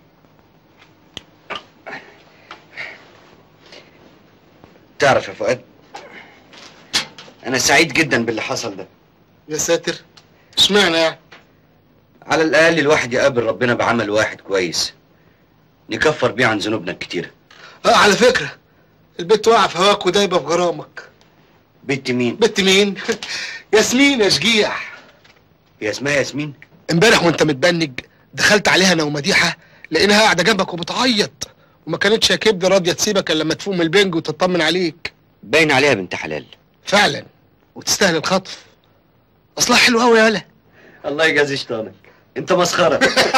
تعرف يا فؤاد، أنا سعيد جدا باللي حصل ده. يا ساتر، اشمعنى يعني؟ على الأقل الواحد يقابل ربنا بعمل واحد كويس نكفر بيه عن ذنوبنا الكتيرة. اه على فكرة البت واقعة في هواك ودايبة في غرامك. بنت مين؟ بنت مين؟ ياسمين يا شجيع. هي اسمها ياسمين؟ امبارح وانت متبنج دخلت عليها انا ومديحة لقيناها قاعدة جنبك وبتعيط، وما كانتش يا كبد راضية تسيبك الا لما تفوم البنج وتطمن عليك. باين عليها بنت حلال. فعلا وتستاهل الخطف. اصلها حلو قوي يا ولا. الله يجازي شيطانك، انت مسخرة.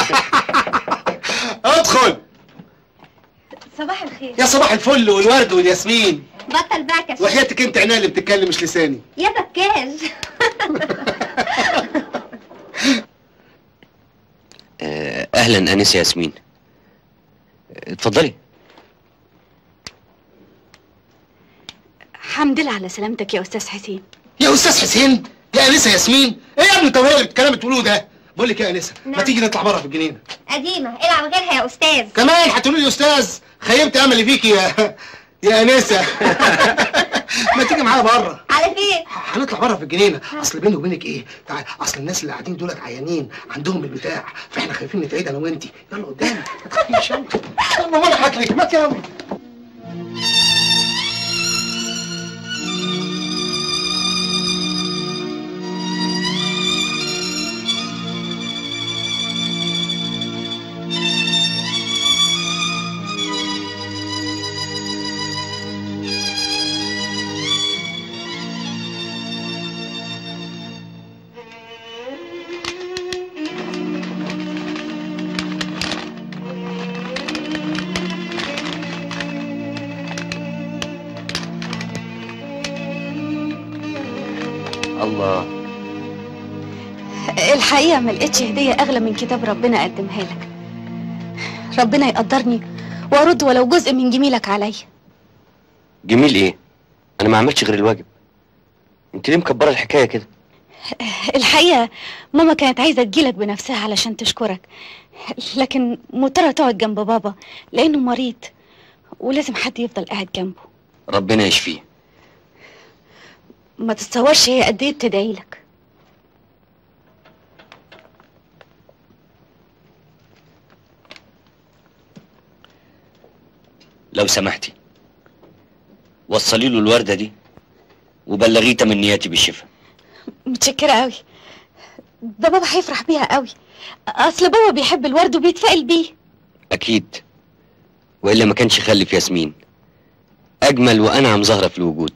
ادخل. صباح الخير. يا صباح الفل والورد والياسمين. بطل بعكس. وحياتك انت عينيا اللي بتتكلم مش لساني. يا بكاز. اهلا انسه ياسمين، اتفضلي. حمد لله على سلامتك يا استاذ حسين. يا استاذ حسين؟ يا انسه ياسمين؟ ايه يا ابني التوهيل الكلام اللي بتقولوه ده؟ بقول لك يا انسه ما تيجي نطلع بره في الجنينه. قديمه العب غيرها يا استاذ. كمان هتقولي لي استاذ؟ خيبت املي فيكي يا يا انسه. ما تيجي معايا بره. على فين؟ هنطلع بره في الجنينه. اصل بيني وبينك ايه؟ تعال، اصل الناس اللي قاعدين دولت عيانين عندهم البتاع، فاحنا خايفين نتعيد انا وانتي. يلا قدامي ما تخافيش. يلا يلا ماما هاتلك ما يلا. الله. الحقيقه ما لقيتش هديه اغلى من كتاب ربنا قدمها لك. ربنا يقدرني وارد ولو جزء من جميلك عليا. جميل ايه؟ انا ما عملتش غير الواجب. انت ليه مكبره الحكايه كده؟ الحقيقه ماما كانت عايزه تجيلك بنفسها علشان تشكرك، لكن مضطره تقعد جنب بابا لانه مريض ولازم حد يفضل قاعد جنبه. ربنا يشفيه. ما تتصورش هي قد ايه بتدعي لك. لو سمحتي وصلي له الورده دي وبلغيه تمنياتي بالشفاء. متشكرة قوي. ده بابا هيفرح بيها قوي، اصل بابا بيحب الورد وبيتفائل بيه. اكيد، والا ما كانش خلف ياسمين اجمل وانعم زهره في الوجود.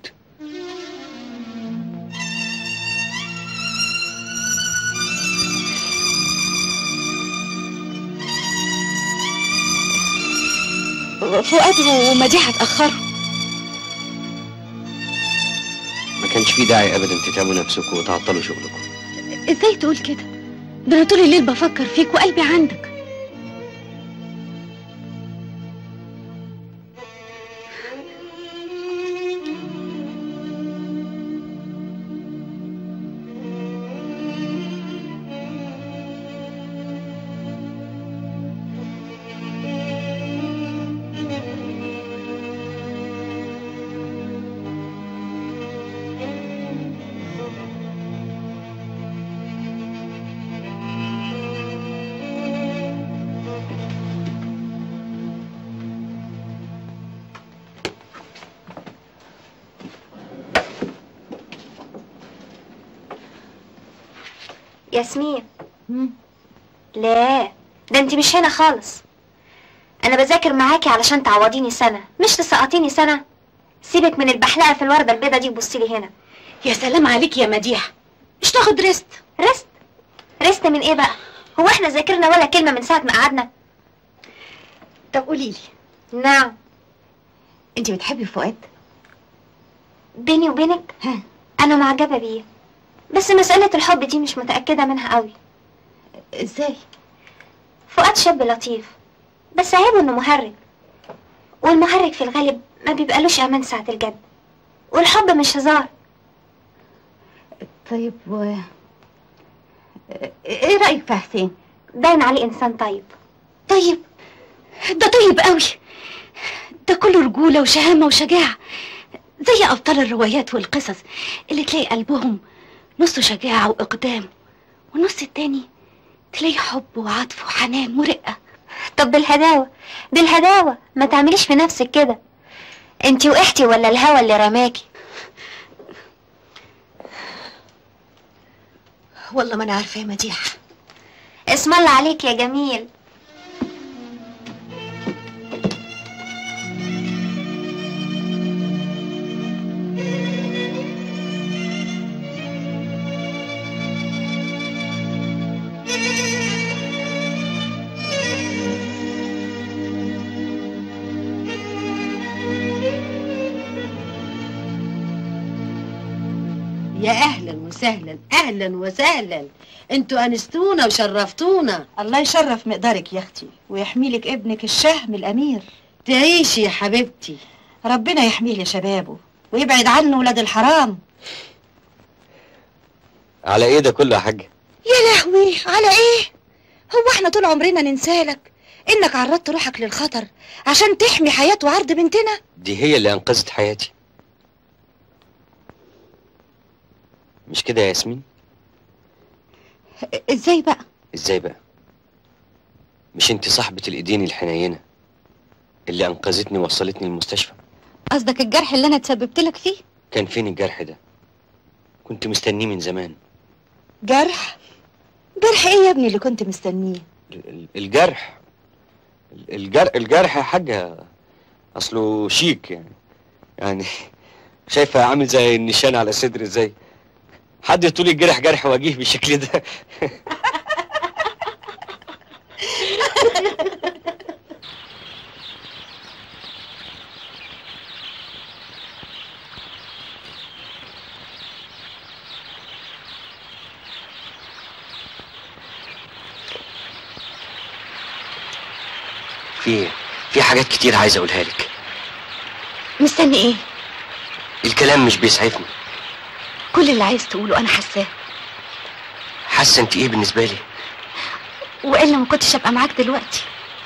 فؤاد ومديحة اتأخروا. ما كانش في داعي ابدا تتعبوا نفسكم وتعطلوا شغلكم. ازاي تقول كده؟ ده انا طول الليل بفكر فيك وقلبي عندك. ياسمين. لا، ده انت مش هنا خالص. انا بذاكر معاكي علشان تعوضيني سنة، مش تسقطيني سنة. سيبك من البحلقة في الوردة البيضة دي وبصي لي هنا. يا سلام عليك يا مديحة، مش تاخد ريست؟ ريست؟ ريست من ايه بقى؟ هو احنا ذاكرنا ولا كلمة من ساعة ما قعدنا؟ طب قولي لي. نعم. انت بتحبي فؤاد؟ بيني وبينك؟ ها. انا معجبة بيه، بس مسألة الحب دي مش متأكدة منها قوي. ازاي؟ فؤاد شاب لطيف، بس عيبه انه مهرج، والمهرج في الغالب ما بيبقالوش امان ساعة الجد، والحب مش هزار. طيب و... ايه رأيك في حسين؟ باين عليه انسان طيب. طيب؟ ده طيب قوي، ده كله رجولة وشهامة وشجاعة، زي أبطال الروايات والقصص اللي تلاقي قلبهم نصه شجاعة وإقدام، والنص التاني تلاقي حب وعطف وحنان ورقة. طب بالهداوة بالهداوة، ما تعمليش في نفسك كده. انتي وقحتي ولا الهوى اللي رماكي؟ والله ما انا عارفة يا مديحة. اسم الله عليك يا جميل. يا اهلا وسهلا، اهلا وسهلا، انتوا انستونا وشرفتونا. الله يشرف مقدارك يا اختي ويحمي لك ابنك الشهم الامير. تعيشي يا حبيبتي. ربنا يحميه لشبابه ويبعد عنه ولاد الحرام. على ايه ده كله يا حاجه؟ يا لهوي، على ايه؟ هو احنا طول عمرنا ننسالك انك عرضت روحك للخطر عشان تحمي حياة وعرض بنتنا؟ دي هي اللي انقذت حياتي، مش كده يا ياسمين؟ ازاي بقى؟ ازاي بقى؟ مش انت صاحبة الايدين الحنينة اللي انقذتني ووصلتني المستشفى؟ قصدك الجرح اللي انا اتسببت لك فيه؟ كان فين الجرح ده؟ كنت مستنيه من زمان. جرح؟ جرح ايه يا ابني اللي كنت مستنيه؟ الجرح الجرح الجرح يا حاجة اصله شيك يعني يعني شايفة عامل زي النشان على صدري ازاي؟ حد يطول الجرح جرح وجيه بالشكل ده. في في حاجات كتير عايز اقولها لك. مستني ايه؟ الكلام مش بيسعفني. كل اللي عايز تقوله انا حاساه. حاسه انت ايه بالنسبه لي؟ والا ما كنتش ابقى معاك دلوقتي.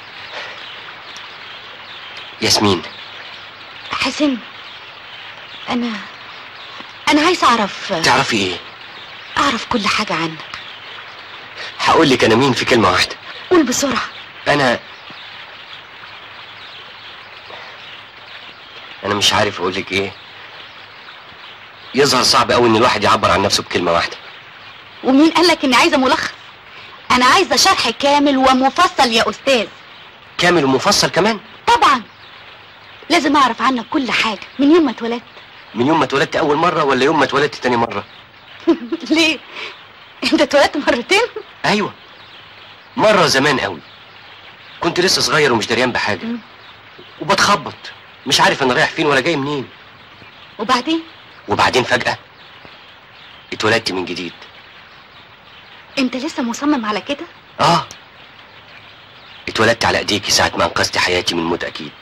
ياسمين. حسين، انا انا عايز اعرف. تعرفي ايه؟ اعرف كل حاجه عنك. هقول لك انا مين في كلمه واحده. قول بسرعه. انا مش عارف اقول لك ايه. يظهر صعب قوي ان الواحد يعبر عن نفسه بكلمه واحده. ومين قالك اني عايزه ملخص؟ انا عايزه شرح كامل ومفصل يا استاذ. كامل ومفصل كمان؟ طبعا لازم اعرف عنك كل حاجه من يوم ما اتولدت. من يوم ما اتولدت اول مره ولا يوم ما اتولدت تاني مره؟ ليه؟ انت اتولدت مرتين؟ ايوه، مره زمان قوي كنت لسه صغير ومش دريان بحاجه وبتخبط مش عارف انا رايح فين ولا جاي منين. وبعدين؟ وبعدين فجاه اتولدت من جديد. انت لسه مصمم على كده؟ اه، اتولدت على ايديكي ساعه ما انقذت حياتي من موت اكيد.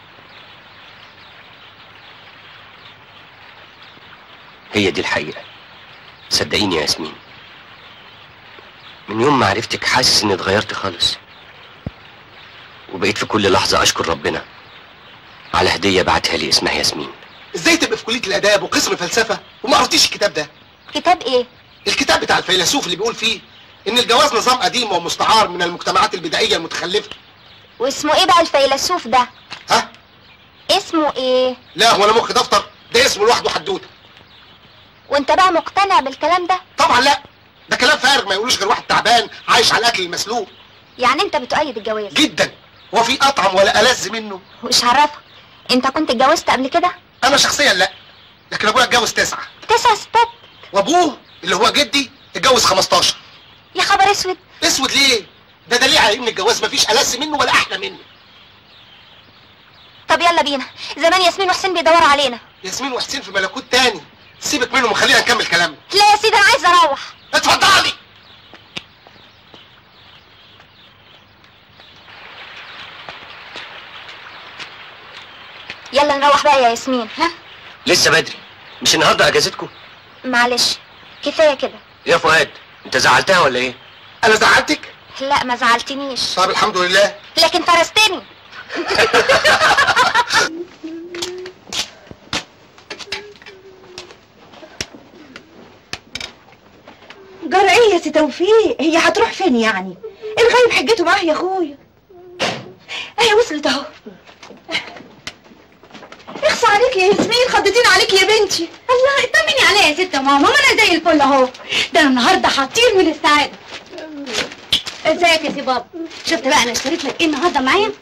هي دي الحقيقه، صدقيني يا ياسمين. من يوم ما عرفتك حاسس اني اتغيرت خالص، وبقيت في كل لحظه اشكر ربنا على هديه بعتها لي اسمها ياسمين. ازاي تبقى في كليه الاداب وقسم فلسفه وما قريتيش الكتاب ده؟ كتاب ايه؟ الكتاب بتاع الفيلسوف اللي بيقول فيه ان الجواز نظام قديم ومستعار من المجتمعات البدائيه المتخلفه. واسمه ايه بقى الفيلسوف ده؟ ها؟ اسمه ايه؟ لا هو انا مخي دفتر، ده اسمه لوحده حدوته. وانت بقى مقتنع بالكلام ده؟ طبعا لا، ده كلام فارغ ما يقولوش غير واحد تعبان عايش على الاكل المسلوق. يعني انت بتؤيد الجواز؟ جدا، هو في اطعم ولا ألذ منه؟ وش عرفك؟ انت كنت اتجوزت قبل كده؟ انا شخصيا لا، لكن ابويا اتجوز تسعه. تسع ستات؟ وابوه اللي هو جدي اتجوز خمستاشر. يا خبر اسود. اسود ليه؟ ده دليل على ان الجواز مفيش ألذ منه ولا احلى منه. طب يلا بينا، زمان ياسمين وحسين بيدوروا علينا. ياسمين وحسين في ملكوت تاني، سيبك منهم وخلينا نكمل كلامنا. لا يا سيدي انا عايز اروح. اتفضلي. يلا نروح بقى يا ياسمين. ها؟ لسه بدري، مش النهارده اجازتكم؟ معلش كفايه كده. يا فؤاد انت زعلتها ولا ايه؟ انا زعلتك؟ لا ما زعلتنيش. طب الحمد لله. لكن فرستني. جرى ايه يا سي توفيق؟ هي هتروح فين يعني؟ الغايب حجته معاه يا اخويا. اهي وصلت اهو. اخصى عليك يا ياسمين، خضتين عليك يا بنتي. الله اطمني عليا يا ست ماما، ما انا زي الفل اهو. ده انا النهارده هطير من السعاده. ازيك يا سي بابا؟ شفت بقى انا اشتريت لك ايه النهارده معايا؟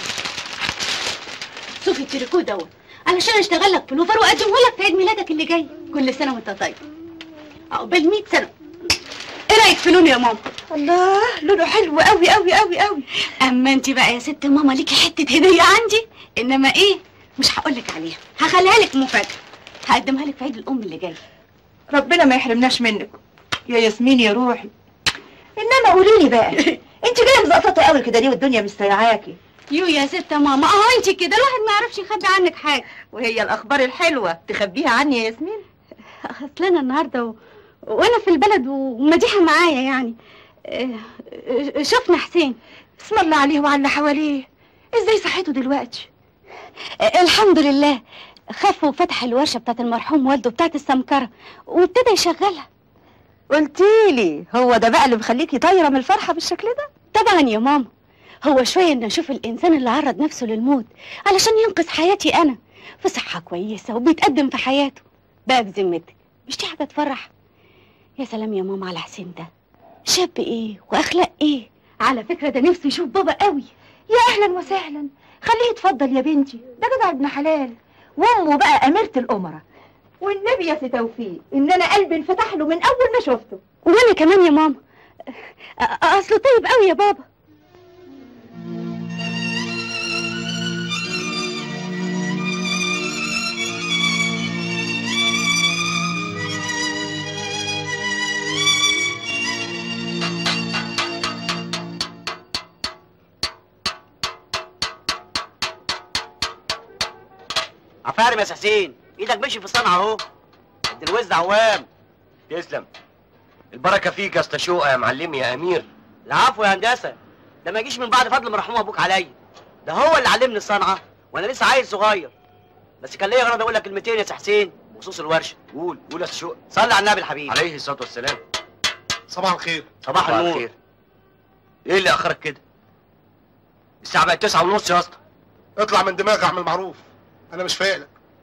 صوفي التريكو دوت علشان اشتغل لك بلوفر واقدمه لك في عيد ميلادك اللي جاي. كل سنه وانت طيب. عقبال مية سنه. ايه رايك في لونه يا ماما؟ الله لونه حلو قوي قوي قوي قوي. اما انت بقى يا ست ماما ليكي حته هديه عندي، انما ايه مش هقول لك عليها، هخليها لك مفاجاه، هقدمها لك في عيد الام اللي جاي. ربنا ما يحرمناش منك يا ياسمين يا روحي. انما قولي لي بقى انت جايه مزقططه قوي كده ليه والدنيا مش سايعاكي؟ يو يا ست ماما اهو انت كده الواحد ما يعرفش يخبي عنك حاجه. وهي الاخبار الحلوه تخبيها عني يا ياسمين؟ اصل انا النهارده و... وانا في البلد ومديحه معايا يعني شفنا حسين. اسم الله عليه وعلى اللي حواليه. ازاي صحته دلوقتي؟ الحمد لله، خف وفتح الورشه بتاعت المرحوم والده بتاعت السمكره وابتدى يشغلها. قلتيلي هو ده بقى اللي مخليكي طايره من الفرحه بالشكل ده؟ طبعا يا ماما، هو شويه ان اشوف الانسان اللي عرض نفسه للموت علشان ينقذ حياتي انا في صحه كويسه وبيتقدم في حياته بقى بذمتك، مش دي حاجه تفرح؟ يا سلام يا ماما على حسين ده، شاب ايه واخلاق ايه. على فكره ده نفسه يشوف بابا قوي. يا اهلا وسهلا، خليه يتفضل يا بنتي، ده جدع ابن حلال، وامه بقى اميره الامراء. والنبي يا سي توفيق ان انا قلبي انفتح له من اول ما شفته. وانا كمان يا ماما، اصله طيب قوي يا بابا. عفارم يا حسين، ايدك مشي في الصنعه اهو. ادي الوز عوام. تسلم، البركه فيك يا اسطى شوقه يا معلمي يا امير. العفو يا هندسه، ده ما يجيش من بعد فضل مرحوم ابوك عليا، ده هو اللي علمني الصنعه وانا لسه عيل صغير. بس كان ليا غرض اقول لك كلمتين يا حسين بخصوص الورشه. قول قول يا اسطى شوقه. صلي على النبي الحبيب عليه الصلاه والسلام. صباح الخير. صباح النور. الخير. ايه اللي اخرك كده؟ الساعه بقت تسعة ونص يا اسطى. اطلع من دماغي يا عم المعروف، انا مش فايق لك.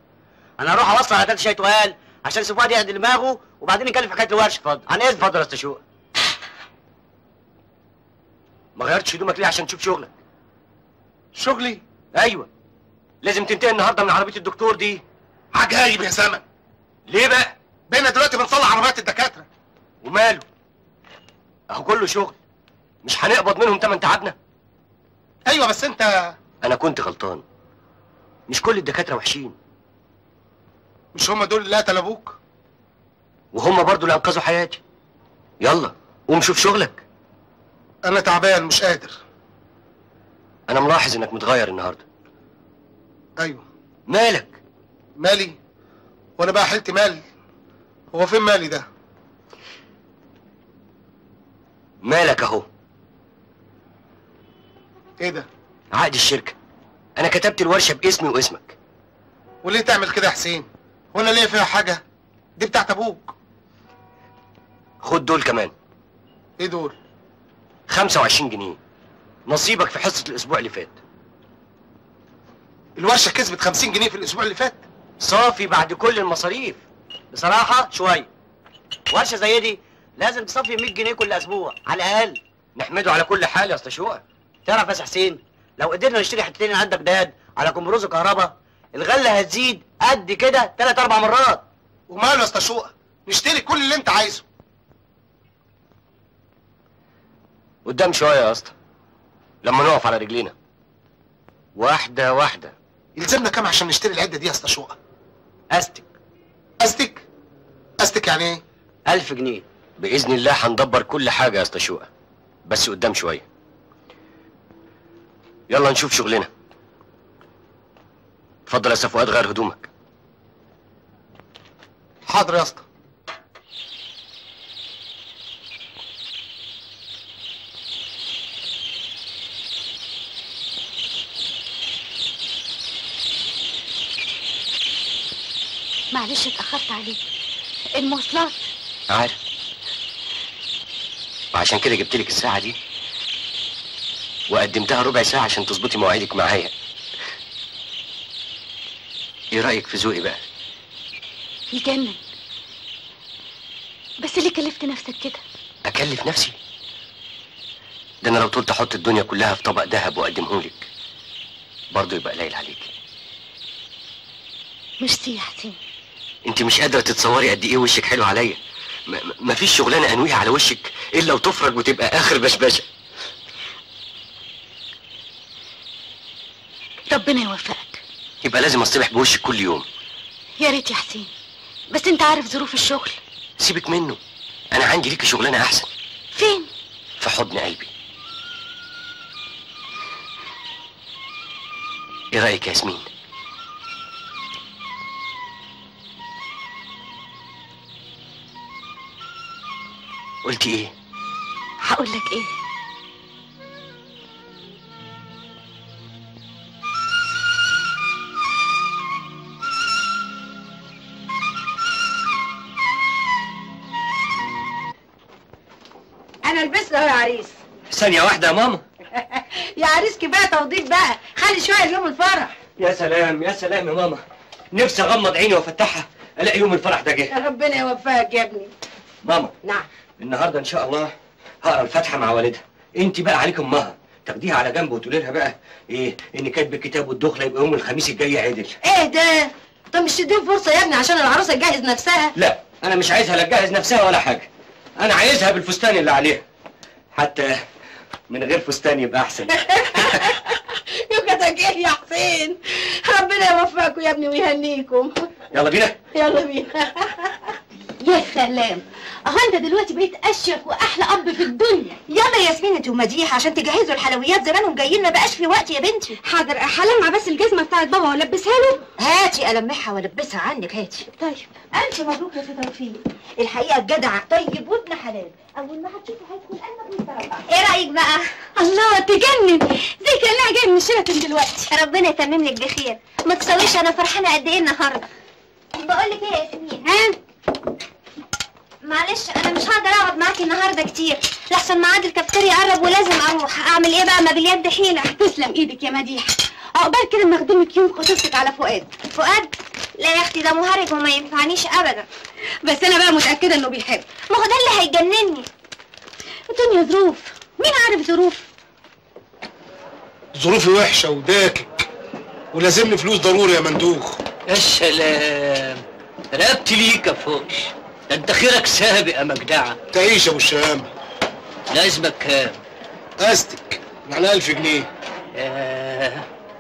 انا هروح اوصل على تلات شاي تقال عشان سي فؤاد يهدي دماغه وبعدين نتكلم في حكايه الورشه. اتفضل. عن اذن. اتفضل يا استاذ شوقي. ما غيرتش هدومك ليه عشان تشوف شغلك؟ شغلي؟ ايوه، لازم تنتهي النهارده من عربيه الدكتور دي. عجايب يا زمن. ليه بقى؟ بقينا دلوقتي بنصلح عربيات الدكاتره. وماله؟ اهو كله شغل، مش هنقبض منهم تمن تعبنا؟ ايوه بس انت. انا كنت غلطان، مش كل الدكاتره وحشين. مش هم دول اللي قتلوا ابوك؟ وهم برضو اللي انقذوا حياتي. يلا قوم شوف شغلك. انا تعبان مش قادر. انا ملاحظ انك متغير النهارده. ايوه. مالك؟ مالي؟ وانا بقى حيلتي مال؟ هو فين مالي ده؟ مالك اهو. ايه ده؟ عقد الشركه. انا كتبت الورشه باسمي واسمك. وليه تعمل كده يا حسين؟ وانا ليه فيها حاجه؟ دي بتاعت ابوك. خد دول كمان. ايه دول؟ خمسة وعشرين جنيه، نصيبك في حصه الاسبوع اللي فات. الورشه كسبت خمسين جنيه في الاسبوع اللي فات؟ صافي بعد كل المصاريف. بصراحه شويه. ورشه زي دي لازم تصفي مية جنيه كل اسبوع على الاقل. نحمده على كل حال يا استاذ شوقي. تعرف يا سي حسين، لو قدرنا نشتري حتتين عندك دهب على كمبروز وكهرباء الغله هتزيد قد كده تلات اربع مرات. وماله يا استاذ شوقي؟ نشتري كل اللي انت عايزه. قدام شويه يا اسطى، لما نقف على رجلينا واحده واحده. يلزمنا كام عشان نشتري العده دي يا استاذ شوقي؟ استك. استك؟ استك يعني ايه؟ ألف جنيه. باذن الله هندبر كل حاجه يا استاذ شوقي، بس قدام شويه. يلا نشوف شغلنا. اتفضل يا استاذ فؤاد غير هدومك. حاضر يا اسطى. معلش اتأخرت عليك. المواصلات. عارف، وعشان كده جبت لك الساعة دي وقدمتها ربع ساعة عشان تظبطي مواعيدك معايا. ايه رأيك في ذوقي بقى؟ يجنن. بس ليه كلفت نفسك كده؟ أكلف نفسي؟ ده أنا لو طولت أحط الدنيا كلها في طبق ذهب وأقدمهولك برضه يبقى قليل عليكي. ميرسي يا حسين. انت مش قادره تتصوري قد ايه وشك حلو عليا. مفيش شغلانه انويها على وشك الا وتفرج وتبقى اخر بشبشه. ربنا يوفقك. يبقى لازم اصطبح بوشك كل يوم. يا ريت يا حسين، بس انت عارف ظروف الشغل. سيبك منه، انا عندي ليكي شغلانه احسن. فين؟ في حضن قلبي. ايه رايك يا ياسمين؟ قلتي ايه؟ هقول لك ايه؟ انا لبست اهو يا عريس. ثانيه واحده يا ماما. يا عريس كفايه توضيب بقى، خلي شويه ليوم الفرح. يا سلام يا سلام يا ماما، نفسي اغمض عيني وافتحها الاقي يوم الفرح ده جه. ربنا يوفقك يا ابني. ماما. نعم. النهارده ان شاء الله هقرا الفاتحه مع والدها. انت بقى عليك امها تاخديها على جنب وتقولي لها بقى ايه ان كاتب الكتاب والدخله يبقى يوم الخميس الجاي عدل. ايه ده؟ طب مش تديهم فرصه يا ابني عشان العروسه تجهز نفسها؟ لا انا مش عايزها لا تجهز نفسها ولا حاجه، انا عايزها بالفستان اللي عليها، حتى من غير فستان يبقى احسن. يوجدك ايه يا حسين؟ ربنا يوفقكم يا ابني ويهنيكم. يلا بينا. يلا بينا. يا سلام، اهو انت دلوقتي بقيت اشيك واحلى اب في الدنيا. يلا يا ياسمين انت ومديح عشان تجهزوا الحلويات، زمانهم جايين ما بقاش في وقت يا بنتي. حاضر، هلمع بس الجزمه بتاعت بابا والبسها له. هاتي المعها والبسها عنك هاتي. طيب. الف مبروك يا سي توفيق، الحقيقه الجدع طيب وابن حلال، اول ما هتشوفه هيكون قلبك متربع. ايه رايك بقى؟ الله تجنن، زي كانها جايه من الشيراتون دلوقتي. ربنا يتمم لك بخير، ما تسويش انا فرحانه قد ايه النهارده. بقول لك ايه يا ياسمين؟ ها؟ معلش انا مش هقدر اقعد معاكي النهارده كتير، لحسن ميعاد الكافتيريا قرب ولازم اروح. اعمل ايه بقى؟ ما باليد حيله. تسلم ايدك يا مديحه، عقبال كده ما اخدمك يوم خطوبتك على فؤاد. فؤاد؟ لا يا اختي ده مهرج وما ينفعنيش ابدا. بس انا بقى متاكده انه بيحب. ما هو ده اللي هيجنني. الدنيا ظروف، مين عارف ظروف؟ ظروفي وحشه وداكك ولازمني فلوس ضروري يا مندوخ. يا سلام، رقبتي ليك يا فوش، ده انت خيرك سابق يا مجدعه. تعيش يا ابو الشهامه. لازمك كام؟ قاستك يعني ألف جنيه. ياه،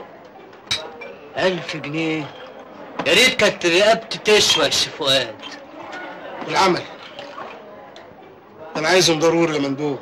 ألف جنيه، يا ريت كانت رقبتي تسوى يا سي فؤاد. والعمل انا عايزهم ضروري يا مندوخ.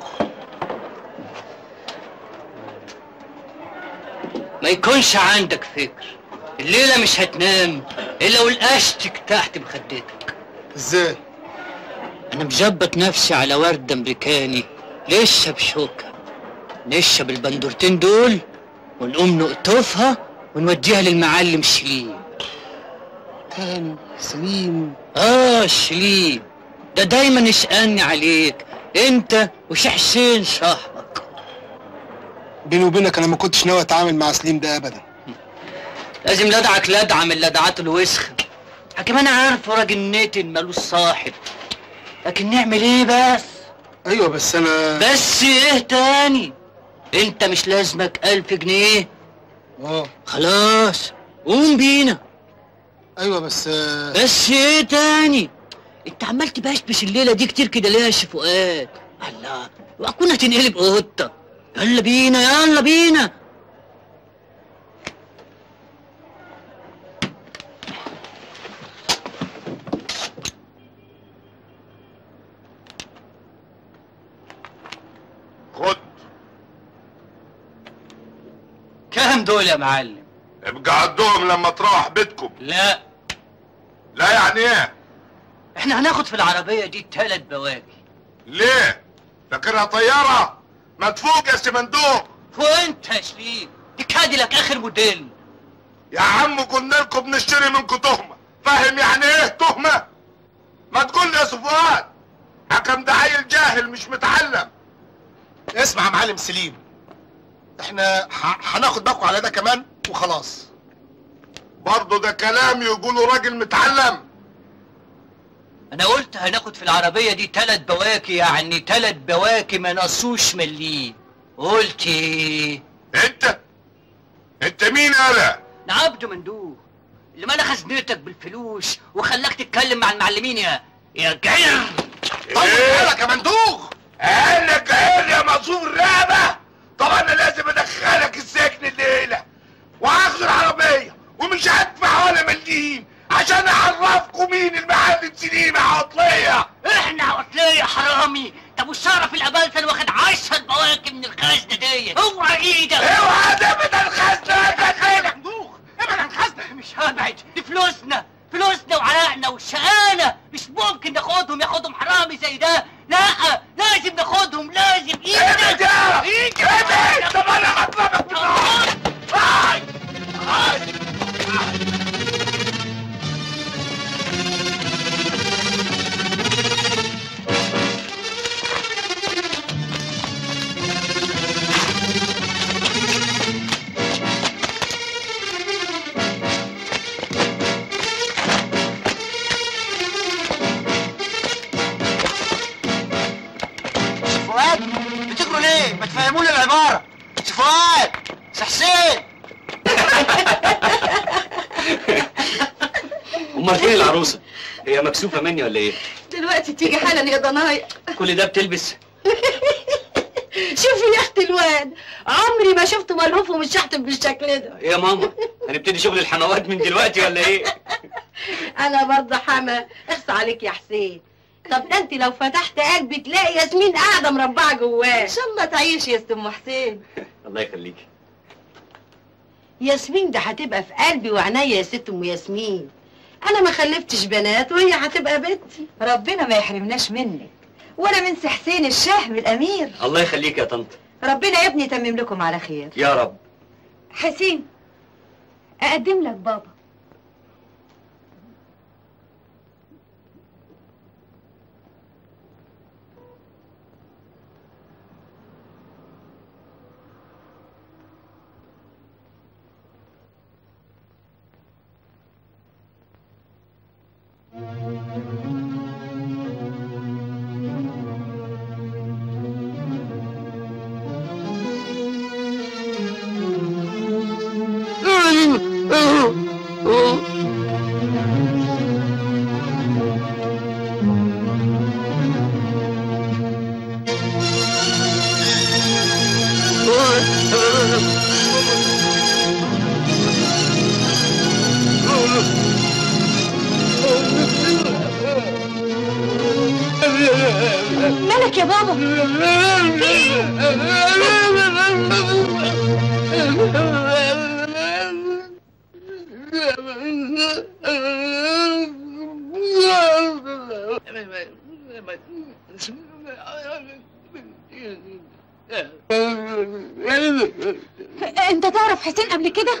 ما يكونش عندك فكر، الليلة مش هتنام إلا والقشتك تحت مخدتك. ازاي؟ أنا مظبط نفسي على ورد أمريكاني لسه بشوكة، نشرب البندورتين دول ونقوم نقطفها ونوديها للمعلم سليم. كان سليم؟ آه سليم، ده دايما يسألني عليك أنت وشي حسين صاحبك. بيني وبينك انا ما كنتش ناوي اتعامل مع سليم ده ابدا. لازم لدعك لدعة من لدعات الوسخة. حكيم انا عارفه راجل نتن مالوش صاحب، لكن نعمل ايه بس؟ ايوه بس انا بس ايه تاني؟ انت مش لازمك ألف جنيه؟ اه خلاص قوم بينا. ايوه بس بس ايه تاني؟ انت عمال تبشبش الليله دي كتير كده ليه يا شي فؤاد؟ الله، واكون هتنقلب قطه. يلا بينا يلا بينا. خد. كام دول يا معلم؟ ابقى عدهم لما تروح بيتكم. لا. لا يعني ايه؟ احنا هناخد في العربية دي تلات بواكي. ليه؟ فاكرها طيارة؟ ما تفوق يا سمندوق. فوق انت يا سليم، دي كاديلاك اخر موديل. يا عم قلنا لكم بنشتري منكم تهمة، فاهم يعني ايه تهمة؟ ما تقول لي يا صفوان، حكم ده عيل جاهل مش متعلم. اسمع يا معلم سليم، احنا هناخد باكو على ده كمان وخلاص. برضه ده كلام يقولوا راجل متعلم. انا قلت هناخد في العربية دي تلات بواكي، يعني تلات بواكي ما نقصوش مليين. قلت ايه؟ انت؟ انت مين انا؟ انا عبده مندوب اللي ملا خزنتك بالفلوس وخلاك تتكلم مع المعلمين يا يا جعير. طيب مالك يا مندوخ؟ قالك جعير يا مقصور رقبة. طب انا لازم ادخلك السجن الليلة وهاخد العربية ومش هدفع ولا مليم عشان اعرفكم مين المعلم سليم يا عطلية. احنا عطلية حرامي. طب والشرف الابلسه اللي واخد عشر بواكي من الخزنة دي، اوعى ايدك. اوعى تبعد الخزنة يا مندوخ، ابعد عن الخزنة. مش هبعد، دي فلوسنا، فلوسنا وعرقنا والشقانة، مش ممكن ناخدهم ياخدهم حرامي زي ده. لا لازم ناخدهم، لازم ايدك. ابعد يا ايدك ابعد. طب انا هضربك بالنار. هاي هاي بتجروا ليه؟ ما تفهموني العبارة. فؤاد، حسين. امال فين العروسه؟ هي مكسوفه مني ولا ايه؟ دلوقتي تيجي حالا يا ضنايا. كل ده بتلبس؟ شوفي يا اختي الواد، عمري ما شفته ملهوف ومتشحتف بالشكل ده. يا ماما هنبتدي شغل الحموات من دلوقتي ولا ايه؟ انا برضه حما. اخص عليك يا حسين. طب ده انت لو فتحت قلبي تلاقي ياسمين قاعده مربعه جواه. ان شاء الله تعيش يا ام حسين. الله يخليكي. ياسمين ده هتبقى في قلبي وعناية يا ست ام ياسمين. انا ما خلفتش بنات وهي هتبقى بنتي. ربنا ما يحرمناش منك ولا من سي حسين الشهم الامير. الله يخليك يا طنط. ربنا يا ابني يتمم لكم على خير يا رب. حسين، اقدم لك بابا. مالك يا بابا؟ انت تعرف حسين قبل كده؟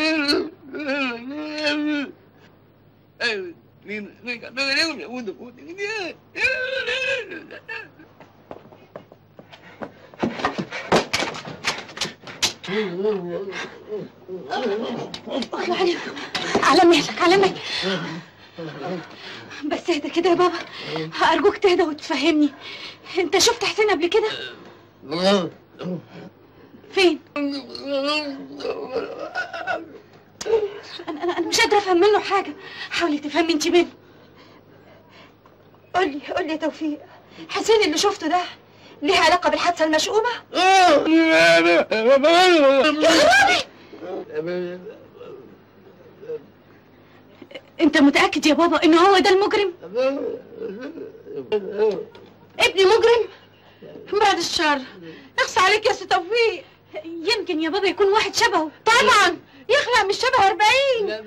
اطلع علي على مهلك على مهلك. بس اهدى كده يا بابا، ارجوك تهدى وتفهمني. انت شفت حسين قبل كده؟ فين؟ انا انا أنا مش قادره افهم منه حاجه، حاولي تفهمي انت منه. قولي قولي يا توفيق، حسين اللي شفته ده ليه علاقه بالحادثه المشؤومه؟ يا خرابي! انت متاكد يا بابا ان هو ده المجرم؟ ابني مجرم؟ بعد الشر، اخص عليك يا سي توفيق. يمكن يا بابا يكون واحد شبهه. طبعا يخلع مش شبه أربعين.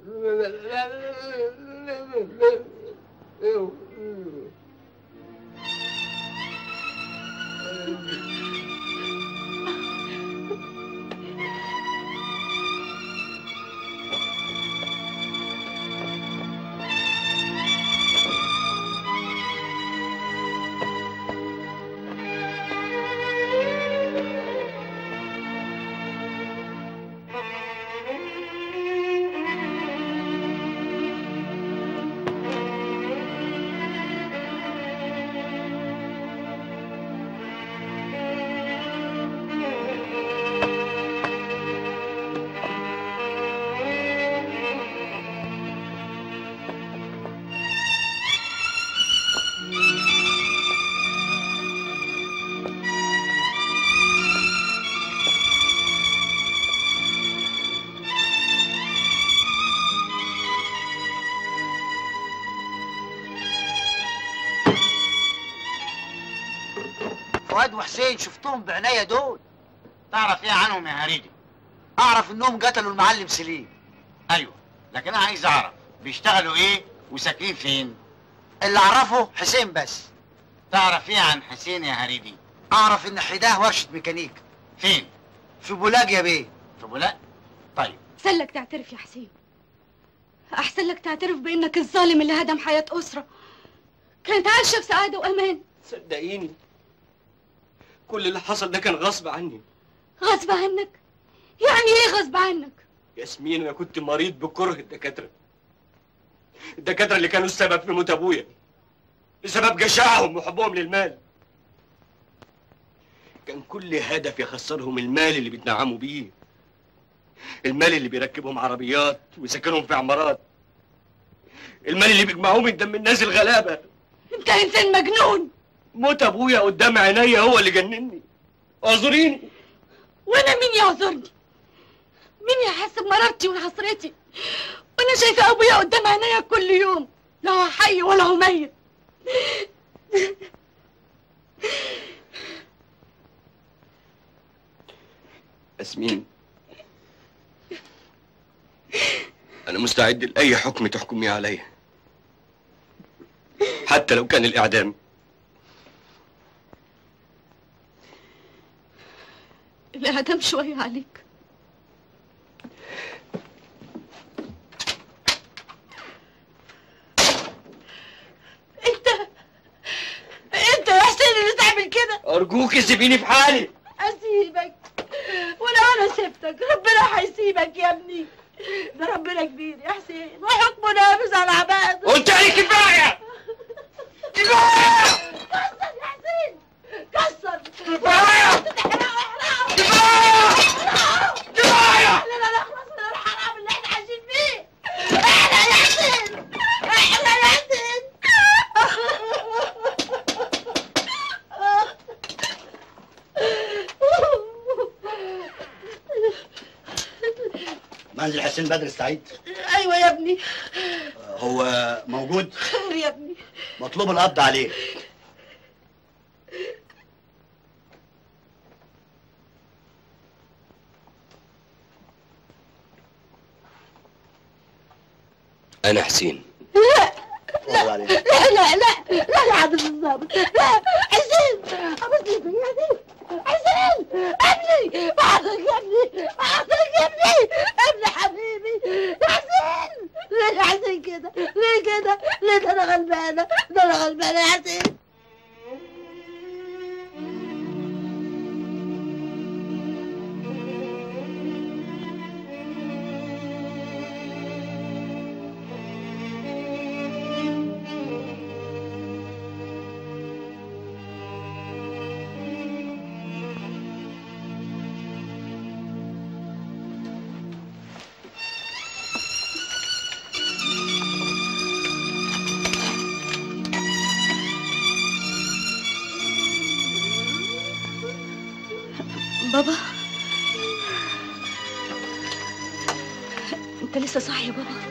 فؤاد وحسين شفتهم بعناية دول. تعرف ايه عنهم يا هريدي؟ اعرف انهم قتلوا المعلم سليم. ايوه، لكن انا عايز اعرف بيشتغلوا ايه وساكنين فين؟ اللي اعرفه حسين بس. تعرف ايه عن حسين يا هريدي؟ اعرف ان حداه ورشة ميكانيك. فين؟ في بولاق يا بيه. في بولاق؟ طيب احسن لك تعترف يا حسين، احسن لك تعترف بانك الظالم اللي هدم حياة اسرة كانت عايشة في سعادة وامان. صدقيني كل اللي حصل ده كان غصب عني. غصب عنك؟ يعني ايه غصب عنك؟ ياسمين انا كنت مريض بكره الدكاتره. الدكاتره اللي كانوا السبب في موت ابويا بسبب جشعهم وحبهم للمال. كان كل هدف يخسرهم المال اللي بيتنعموا بيه، المال اللي بيركبهم عربيات ويسكنهم في عمارات، المال اللي بيجمعوه من دم الناس الغلابه. انت انسان مجنون. موت ابويا قدام عينيا هو اللي جنني. اعذريني. وانا مين يعذرني؟ مين يحس بمرارتي وحسرتي وانا شايفه ابويا قدام عينيا كل يوم، لا هو حي ولا هو ميت. ياسمين انا مستعد لاي حكم تحكميه عليا، حتى لو كان الاعدام. الاعدام شويه عليك. انت انت يا حسين اللي تعمل كده. ارجوك سيبيني في حالي. اسيبك؟ ولو انا سبتك ربنا هيسيبك يا ابني. ده ربنا كبير يا حسين وحكمه نافذ على عباده. قلت لي كفايه كفايه. كسر يا حسين كسر. كفايه كفايه. لا لا لا خلاص من الحرام اللي احنا عايشين فيه. احنا يا حسين احنا يا حسين. منزل حسين بدر السعيد. ايوه يا ابني. هو موجود؟ خير يا ابني. مطلوب القبض عليه. انا حسين. لا لا لا لا لا لا يا عبد الظابط، لا حسين ابوس ايدك يا حسين. حسين ابني، حضرتك يا ابني، حضرتك يا ابني، ابني حبيبي يا حسين. ليه يا حسين كده؟ ليه كده؟ ليه؟ ده انا غلبانه، ده انا غلبانه يا حسين. بابا، انت لسه صاحي يا بابا؟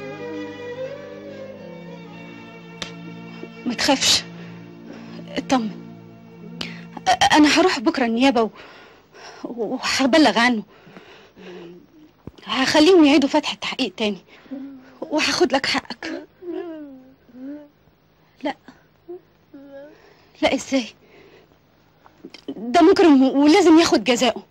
ما تخافش، اطمن. انا هروح بكره النيابه و... وهبلغ عنه. هخليهم يعيدوا فتح التحقيق تاني وهاخد لك حقك. لا لا، ازاي؟ ده مجرم ولازم ياخد جزاؤه.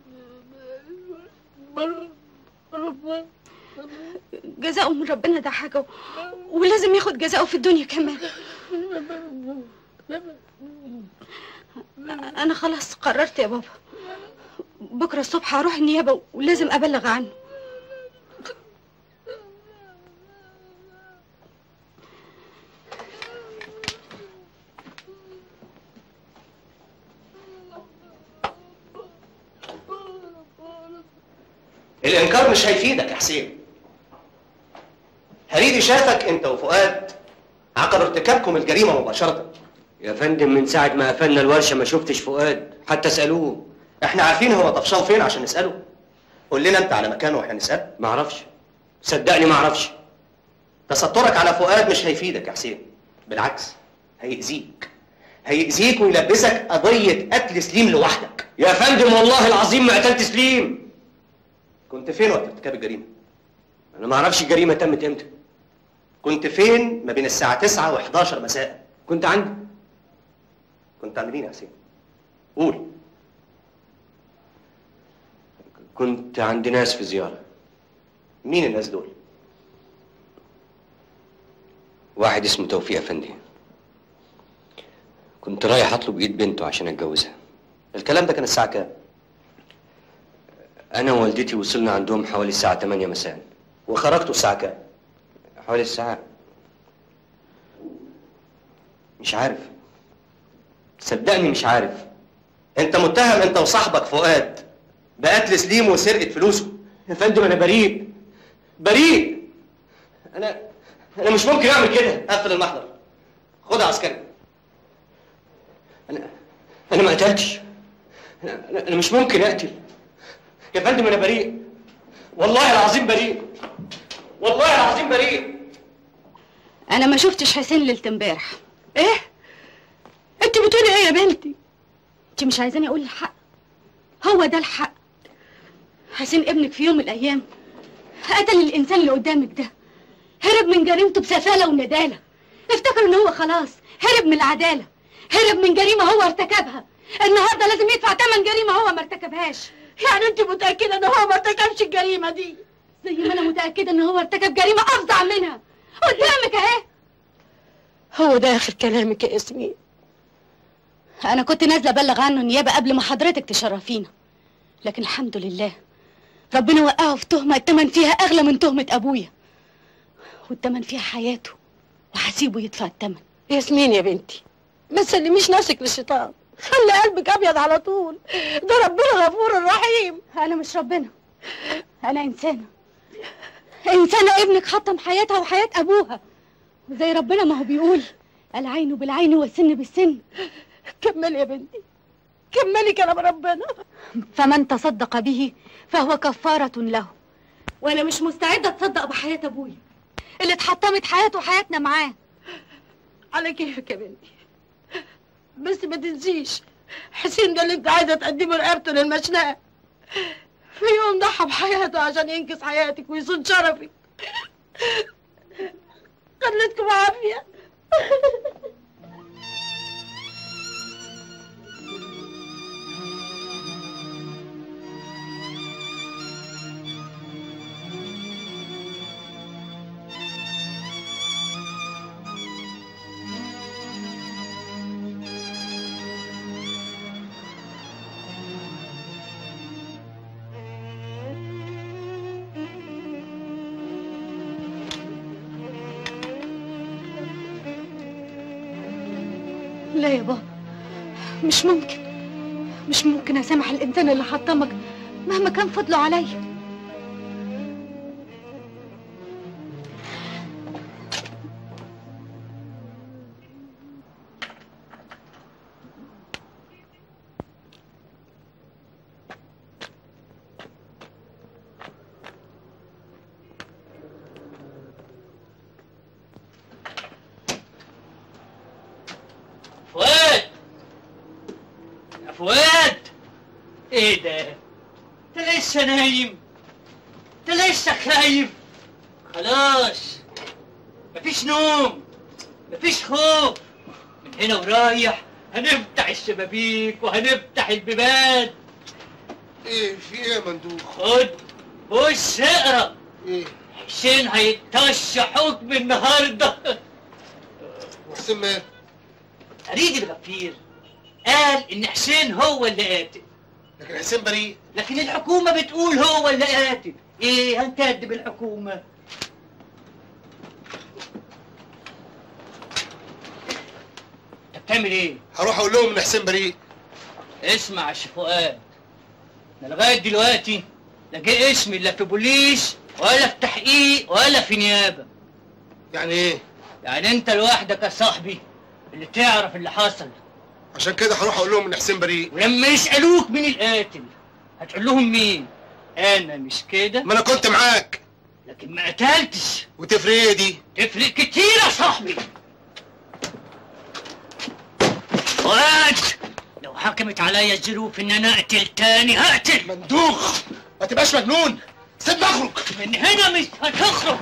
جزاؤه من ربنا ده حاجة، ولازم ياخد جزاؤه في الدنيا كمان. أنا خلاص قررت يا بابا، بكرة الصبح هروح النيابة ولازم أبلغ عنه. الانكار مش هيفيدك يا حسين. هريدي شافك انت وفؤاد عقب ارتكابكم الجريمه مباشره. يا فندم من ساعه ما قفلنا الورشه ما شفتش فؤاد، حتى اسالوه. احنا عارفين هو طفشان فين عشان نساله. قول لنا انت على مكانه واحنا نساله. ما اعرفش، صدقني ما اعرفش. تسترك على فؤاد مش هيفيدك يا حسين، بالعكس هيأذيك. هيأذيك ويلبسك قضيه قتل سليم لوحدك. يا فندم والله العظيم ما قتلت سليم. كنت فين وقت ارتكاب الجريمه؟ انا ما اعرفش الجريمه تمت امتى. كنت فين ما بين الساعه تسعة وحداشر مساء؟ كنت عندي. كنت عند مين يا حسين؟ قول. كنت عند ناس في زياره. مين الناس دول؟ واحد اسمه توفيق افندي. كنت رايح اطلب ايد بنته عشان اتجوزها. الكلام ده كان الساعه كام؟ انا ووالدتي وصلنا عندهم حوالي الساعه تمانية مساء. وخرجتوا الساعه كام؟ حوالي الساعه مش عارف، صدقني مش عارف. انت متهم انت وصاحبك فؤاد بقتل سليم وسرقه فلوسه. يا فندم انا بريء، بريء. انا انا مش ممكن اعمل كده. قفل المحضر، خدها عسكري. انا انا ما قتلتش. انا انا مش ممكن اقتل يا فندم. انا بريء والله العظيم، بريء والله العظيم، بريء. أنا ما شفتش حسين ليلة امبارح. إيه؟ أنت بتقولي إيه يا بنتي؟ أنت مش عايزاني أقول الحق؟ هو ده الحق. حسين ابنك في يوم من الأيام قتل الإنسان اللي قدامك ده، هرب من جريمته بسفالة وندالة. افتكر إن هو خلاص هرب من العدالة، هرب من جريمة هو ارتكبها. النهارده لازم يدفع ثمن جريمة هو ما ارتكبهاش. يعني أنت متأكدة إن هو ما ارتكبش الجريمة دي؟ زي ما أنا متأكدة إن هو ارتكب جريمة أفظع منها قدامك أهي. هو ده آخر كلامك يا ياسمين؟ أنا كنت نازلة أبلغ عنه النيابة قبل ما حضرتك تشرفينا، لكن الحمد لله ربنا وقعه في تهمة التمن فيها أغلى من تهمة أبويا، والتمن فيها حياته، وهسيبه يدفع التمن. ياسمين يا بنتي ما تسلميش نفسك للشيطان، خلي قلبك أبيض على طول، ده ربنا غفور رحيم. أنا مش ربنا، أنا إنسانة. إنسانة ابنك حطم حياتها وحياة أبوها، وزي ربنا ما هو بيقول العين بالعين والسن بالسن. كملي يا بنتي، كملي كلام ربنا. فمن تصدق به فهو كفارة له، وأنا مش مستعدة أتصدق بحياة أبويا اللي اتحطمت حياته وحياتنا معاه. على كيفك يا بنتي، بس ما تنسيش حسين ده اللي انت عايزه تقدمه رقبته للمشنقه، في يوم ضحى بحياته عشان ينقذ حياتك ويصون شرفك. خليتكم عافيه. لا يا بابا، مش ممكن مش ممكن اسامح الانسان اللي حطمك مهما كان فضله عليا. فؤاد يا فؤاد، ايه ده؟ انت لسه نايم؟ انت لسه خايف؟ خلاص مفيش نوم، مفيش خوف. من هنا ورايح هنفتح الشبابيك وهنفتح البيبان. ايه في ايه يا مندوب؟ خد بص اقرا. ايه؟ حسين هيتطش حكم النهارده. وحسين مال؟ فريد الغفير قال ان حسين هو اللي قاتل، لكن حسين بريء. لكن الحكومة بتقول هو اللي قاتل. ايه هنكدب الحكومة؟ انت بتعمل ايه؟ هروح اقول لهم ان حسين بريء. اسمع يا شيخ فؤاد، انا لغاية دلوقتي لا جه اسمي لا في بوليس ولا في تحقيق ولا في نيابة. يعني ايه؟ يعني انت لوحدك يا صاحبي اللي تعرف اللي حصل. عشان كده هروح اقول لهم ان حسين بريء. ولما يسألوك مين القاتل هتقول لهم مين؟ انا مش كده؟ ما انا كنت معاك لكن ما قتلتش. وتفرق ايه دي؟ تفرق كتير يا صاحبي. فؤاد لو حكمت عليا الظروف ان انا اقتل تاني هقتل. مندوخ ما تبقاش مجنون، سيبني اخرج. من هنا مش هتخرج.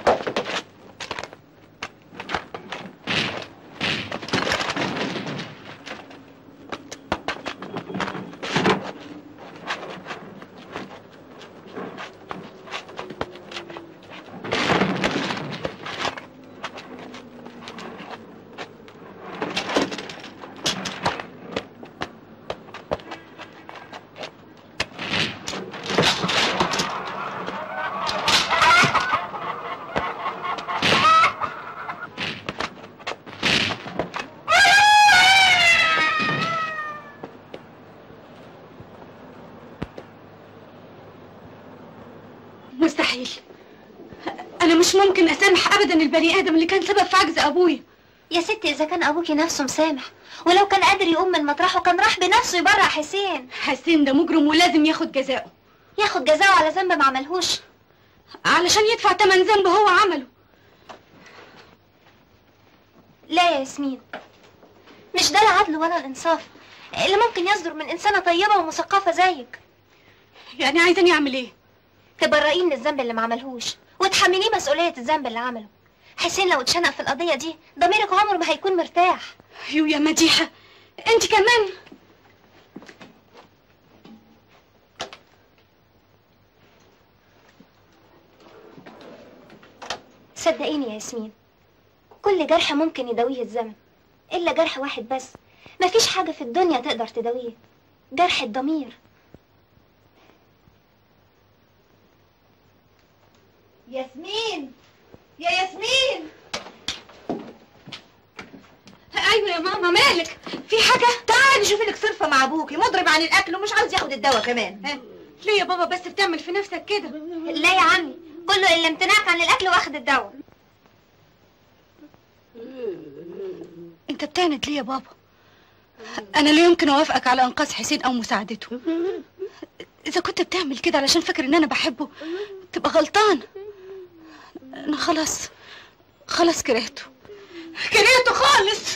مستحيل. انا مش ممكن اسامح ابدا البني ادم اللي كان سبب في عجز ابويا. يا ستي اذا كان ابوكي نفسه مسامح، ولو كان قادر يقوم من مطرحه كان راح بنفسه يبرع حسين. حسين ده مجرم ولازم ياخد جزاؤه. ياخد جزاؤه على ذنب ما عملهوش، علشان يدفع تمن ذنب هو عمله. لا يا ياسمين، مش ده العدل ولا الانصاف اللي ممكن يصدر من انسانه طيبه ومثقفه زيك. يعني عايزاني اعمل ايه؟ تبرئيه من الذنب اللي ما عملهوش وتحمليه مسؤوليه الذنب اللي عمله. حسين لو اتشنق في القضيه دي ضميرك عمره ما هيكون مرتاح. يو يا مديحه انت كمان. صدقيني يا ياسمين، كل جرح ممكن يداويه الزمن الا جرح واحد بس مفيش حاجه في الدنيا تقدر تداويه، جرح الضمير. ياسمين يا ياسمين. ايوه يا ماما، مالك؟ في حاجه؟ تعالي شوفي لك صرفه مع ابوكي، مضرب عن الاكل ومش عاوز ياخد الدواء كمان. ها ليه يا بابا بس بتعمل في نفسك كده؟ لا يا عمي، كله الا امتناعك عن الاكل واخد الدواء. انت بتعند ليه يا بابا؟ انا لا يمكن اوافقك على انقاذ حسين او مساعدته. اذا كنت بتعمل كده علشان فاكر ان انا بحبه تبقى غلطان. انا خلاص خلاص كرهته كرهته خالص.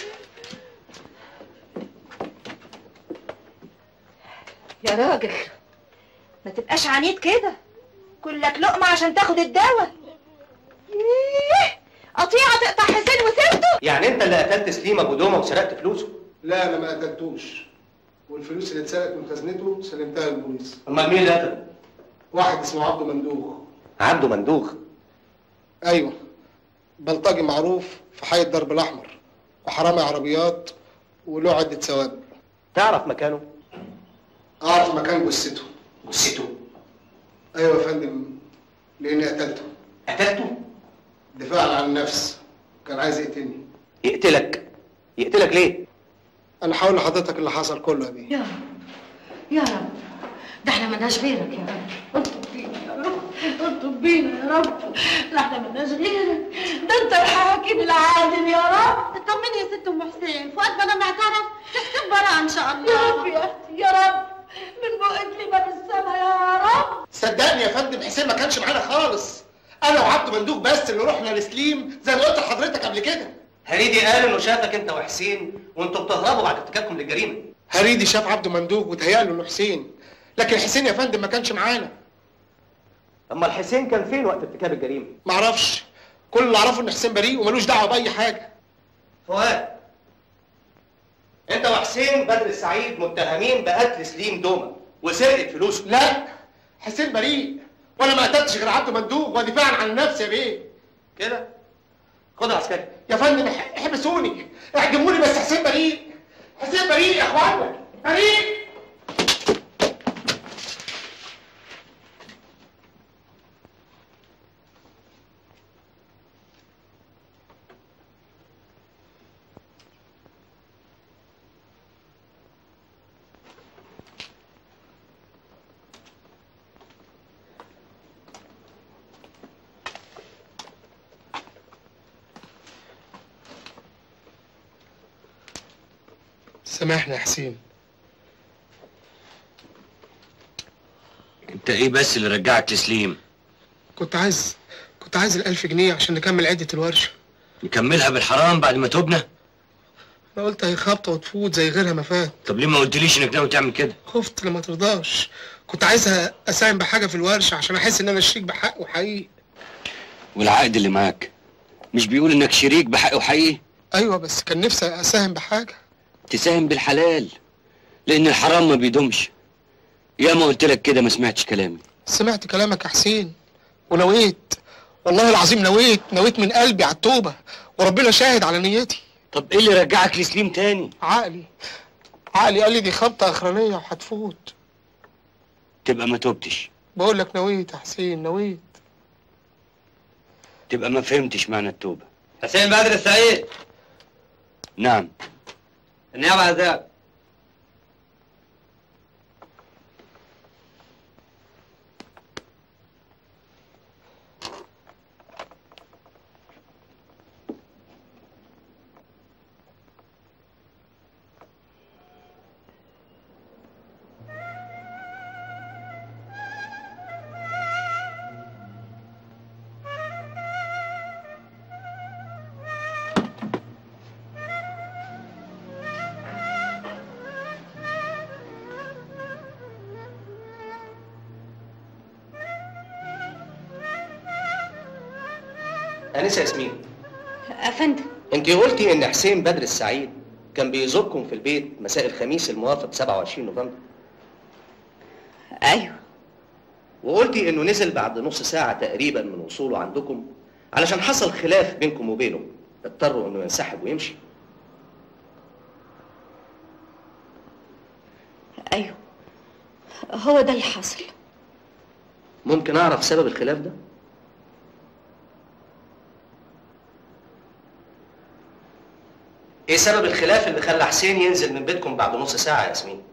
يا راجل ما تبقاش عنيد كده، كلك لقمه عشان تاخد الدواء. قطيعه تقطع حسين وسبته؟ يعني انت اللي قتلت سليم ابو دومه وسرقت فلوسه؟ لا انا ما قتلتوش، والفلوس اللي اتسرقت من خزنته سلمتها للبوليس. امال مين اللي قتله؟ واحد اسمه عبده مندوخ. عبده مندوخ؟ ايوه، بلطجي معروف في حي الدرب الاحمر وحرامي عربيات وله عده سوابق. تعرف مكانه؟ اعرف مكان جثته. جثته؟ ايوه يا فندم، لاني قتلته. قتلته؟ دفاعا عن النفس، كان عايز يقتلني. يقتلك؟ يقتلك ليه؟ انا هقول لحضرتك اللي حصل كله يا بيه. يا رب يا رب، ده احنا ملناش غيرك يا رب. اطلب بينا يا رب، اطلب بينا يا رب، ده احنا ملناش غيرك، ده انت الحكيم العادل يا رب. اطمني يا ست ام حسين، فؤاد ما دام اعترف تكتب براءه ان شاء الله. يا رب يا اختي يا رب، من بقك لباب السما يا رب. صدقني يا فندم، حسين ما كانش معانا خالص. انا وعبده مندوخ بس اللي رحنا لسليم زي ما قلت لحضرتك قبل كده. هريدي قال انه شافك انت وحسين وانتوا بتهربوا بعد ارتكابكم للجريمه. هريدي شاف عبده مندوخ وتهيأ له انه حسين، لكن حسين يا فندم ما كانش معانا. امال حسين كان فين وقت ارتكاب الجريمه؟ معرفش، كل اللي اعرفه ان حسين بريء وملوش دعوه باي حاجه. فؤاد، انت وحسين بدر السعيد متهمين بقتل سليم دومه وسرقه فلوسه. لا، حسين بريء وانا ما قتلتش غير عبده مندوخ ودفاعا عن النفس يا بيه. كده؟ خد العسكري. يا فندم احبسوني، اعدموني، بس حسين بريء. حسين بريء يا اخوانا، بريء. سامحني يا حسين. انت ايه بس اللي رجعك لسليم؟ كنت عايز كنت عايز الألف جنيه عشان نكمل عدة الورشة. نكملها بالحرام بعد ما تبنى؟ أنا قلت هي خبطة وتفوت زي غيرها ما فات. طب ليه ما قلتليش انك ناوي تعمل كده؟ خفت لما ترضاش. كنت عايزها أساهم بحاجة في الورشة عشان أحس إن أنا شريك بحق وحقيقي. والعقد اللي معاك مش بيقول انك شريك بحق وحقيقي؟ أيوه، بس كان نفسي أساهم بحاجة. تساهم بالحلال، لأن الحرام ما بيدومش. يا ما قلت لك كده ما سمعتش كلامي. سمعت كلامك يا حسين ونويت، والله العظيم نويت نويت من قلبي على التوبة، وربنا شاهد على نيتي. طب ايه اللي رجعك لسليم تاني؟ عقلي عقلي قال لي دي خبطة أخرانية وهتفوت. تبقى ما توبتش. بقول لك نويت يا حسين، نويت. تبقى ما فهمتش معنى التوبة. حسين بدر السعيد. نعم. النيابة عزاب. انسه ياسمين، افندم، انت قلتي ان حسين بدر السعيد كان بيزوركم في البيت مساء الخميس الموافق سبعة وعشرين نوفمبر. ايوه. وقلتي انه نزل بعد نص ساعه تقريبا من وصوله عندكم علشان حصل خلاف بينكم وبينه، اضطروا انه ينسحب ويمشي. ايوه، هو ده اللي حصل. ممكن اعرف سبب الخلاف ده؟ ايه سبب الخلاف اللي خلى حسين ينزل من بيتكم بعد نص ساعة يا ياسمين؟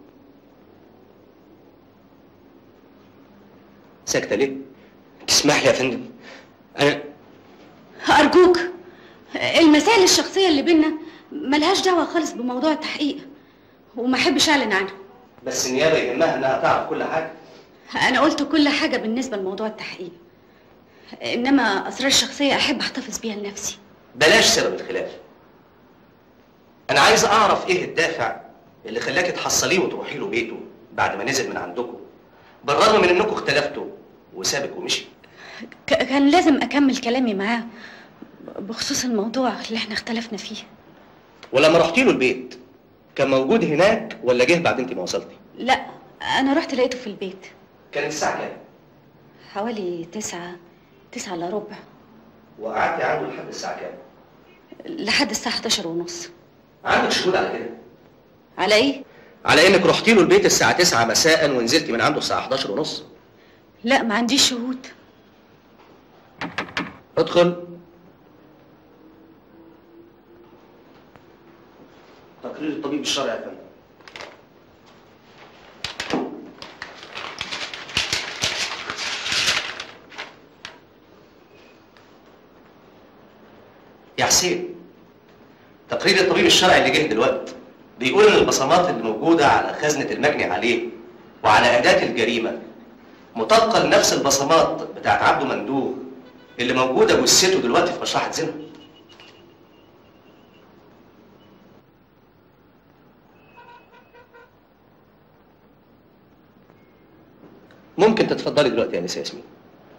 ساكتة ليه؟ تسمح لي يا فندم، أنا أرجوك، المسائل الشخصية اللي بينا ملهاش دعوة خالص بموضوع التحقيق، وما أحبش أعلن عنه. بس النيابة يهمها إنها تعرف كل حاجة. أنا قلت كل حاجة بالنسبة لموضوع التحقيق، إنما أسرار الشخصية أحب أحتفظ بيها لنفسي. بلاش سبب الخلاف. أنا عايز أعرف إيه الدافع اللي خلاكي تحصليه وتروحي له بيته بعد ما نزل من عندكم، بالرغم من إنكم اختلفتوا وسابك ومشي. كان لازم أكمل كلامي معاه، بخصوص الموضوع اللي احنا اختلفنا فيه. ولما رحتي له البيت كان موجود هناك ولا جه بعد انت ما وصلتي؟ لا، انا رحت لقيته في البيت. كانت الساعة كام؟ حوالي تسعة تسعة الا ربع. وقعدتي عنده لحد الساعة كام؟ لحد الساعة حداشر ونص. عندك شهود على كده؟ على ايه؟ على انك رحتي له البيت الساعة تسعة مساء ونزلتي من عنده الساعة حداشر ونص. لا، ما عنديش شهود. ادخل. تقرير الطبيب الشرعي يا فندم. يا حسين، تقرير الطبيب الشرعي اللي جه دلوقتي بيقول ان البصمات اللي موجوده على خزنه المجني عليه وعلى اداه الجريمه مطابقه لنفس البصمات بتاعت عبده مندوب اللي موجوده جثته دلوقتي في مشرحه زنا. ممكن تتفضلي دلوقتي يا انسه ياسمين.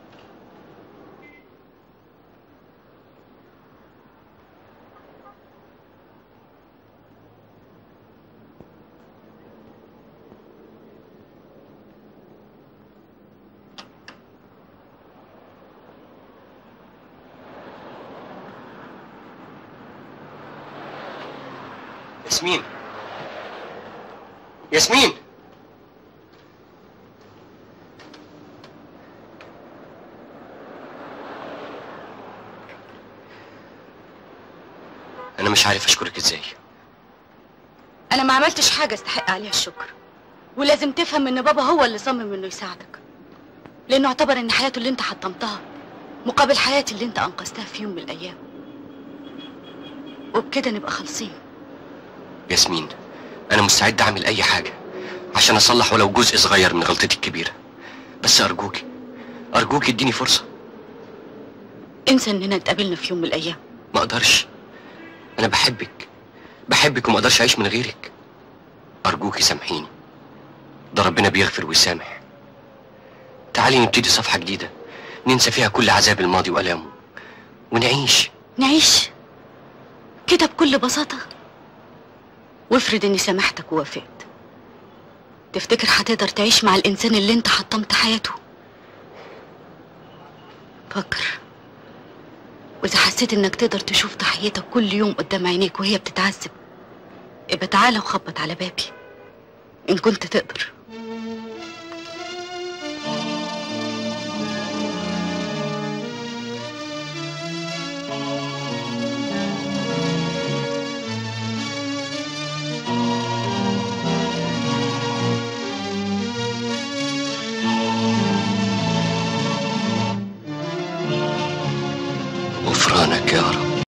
ياسمين، ياسمين، أنا مش عارف أشكرك إزاي. انا ما عملتش حاجة استحق عليها الشكر، ولازم تفهم ان بابا هو اللي صمم انه يساعدك، لانه اعتبر ان حياته اللي انت حطمتها مقابل حياتي اللي انت انقذتها في يوم من الايام، وبكده نبقى خالصين. ياسمين، أنا مستعد أعمل أي حاجة عشان أصلح ولو جزء صغير من غلطتي الكبيرة، بس أرجوكي أرجوكي اديني فرصة. انسى اننا اتقابلنا في يوم من الايام. ما أقدرش، أنا بحبك بحبك وما أقدرش أعيش من غيرك. أرجوكي سامحيني، ده ربنا بيغفر ويسامح. تعالي نبتدي صفحة جديدة ننسى فيها كل عذاب الماضي وألامه ونعيش. نعيش كده بكل بساطة؟ وافرض اني سامحتك ووافقت، تفتكر هتقدر تعيش مع الانسان اللي انت حطمت حياته؟ فكر، واذا حسيت انك تقدر تشوف ضحيتك كل يوم قدام عينيك وهي بتتعذب، ابقى تعالى وخبط على بابي ان كنت تقدر.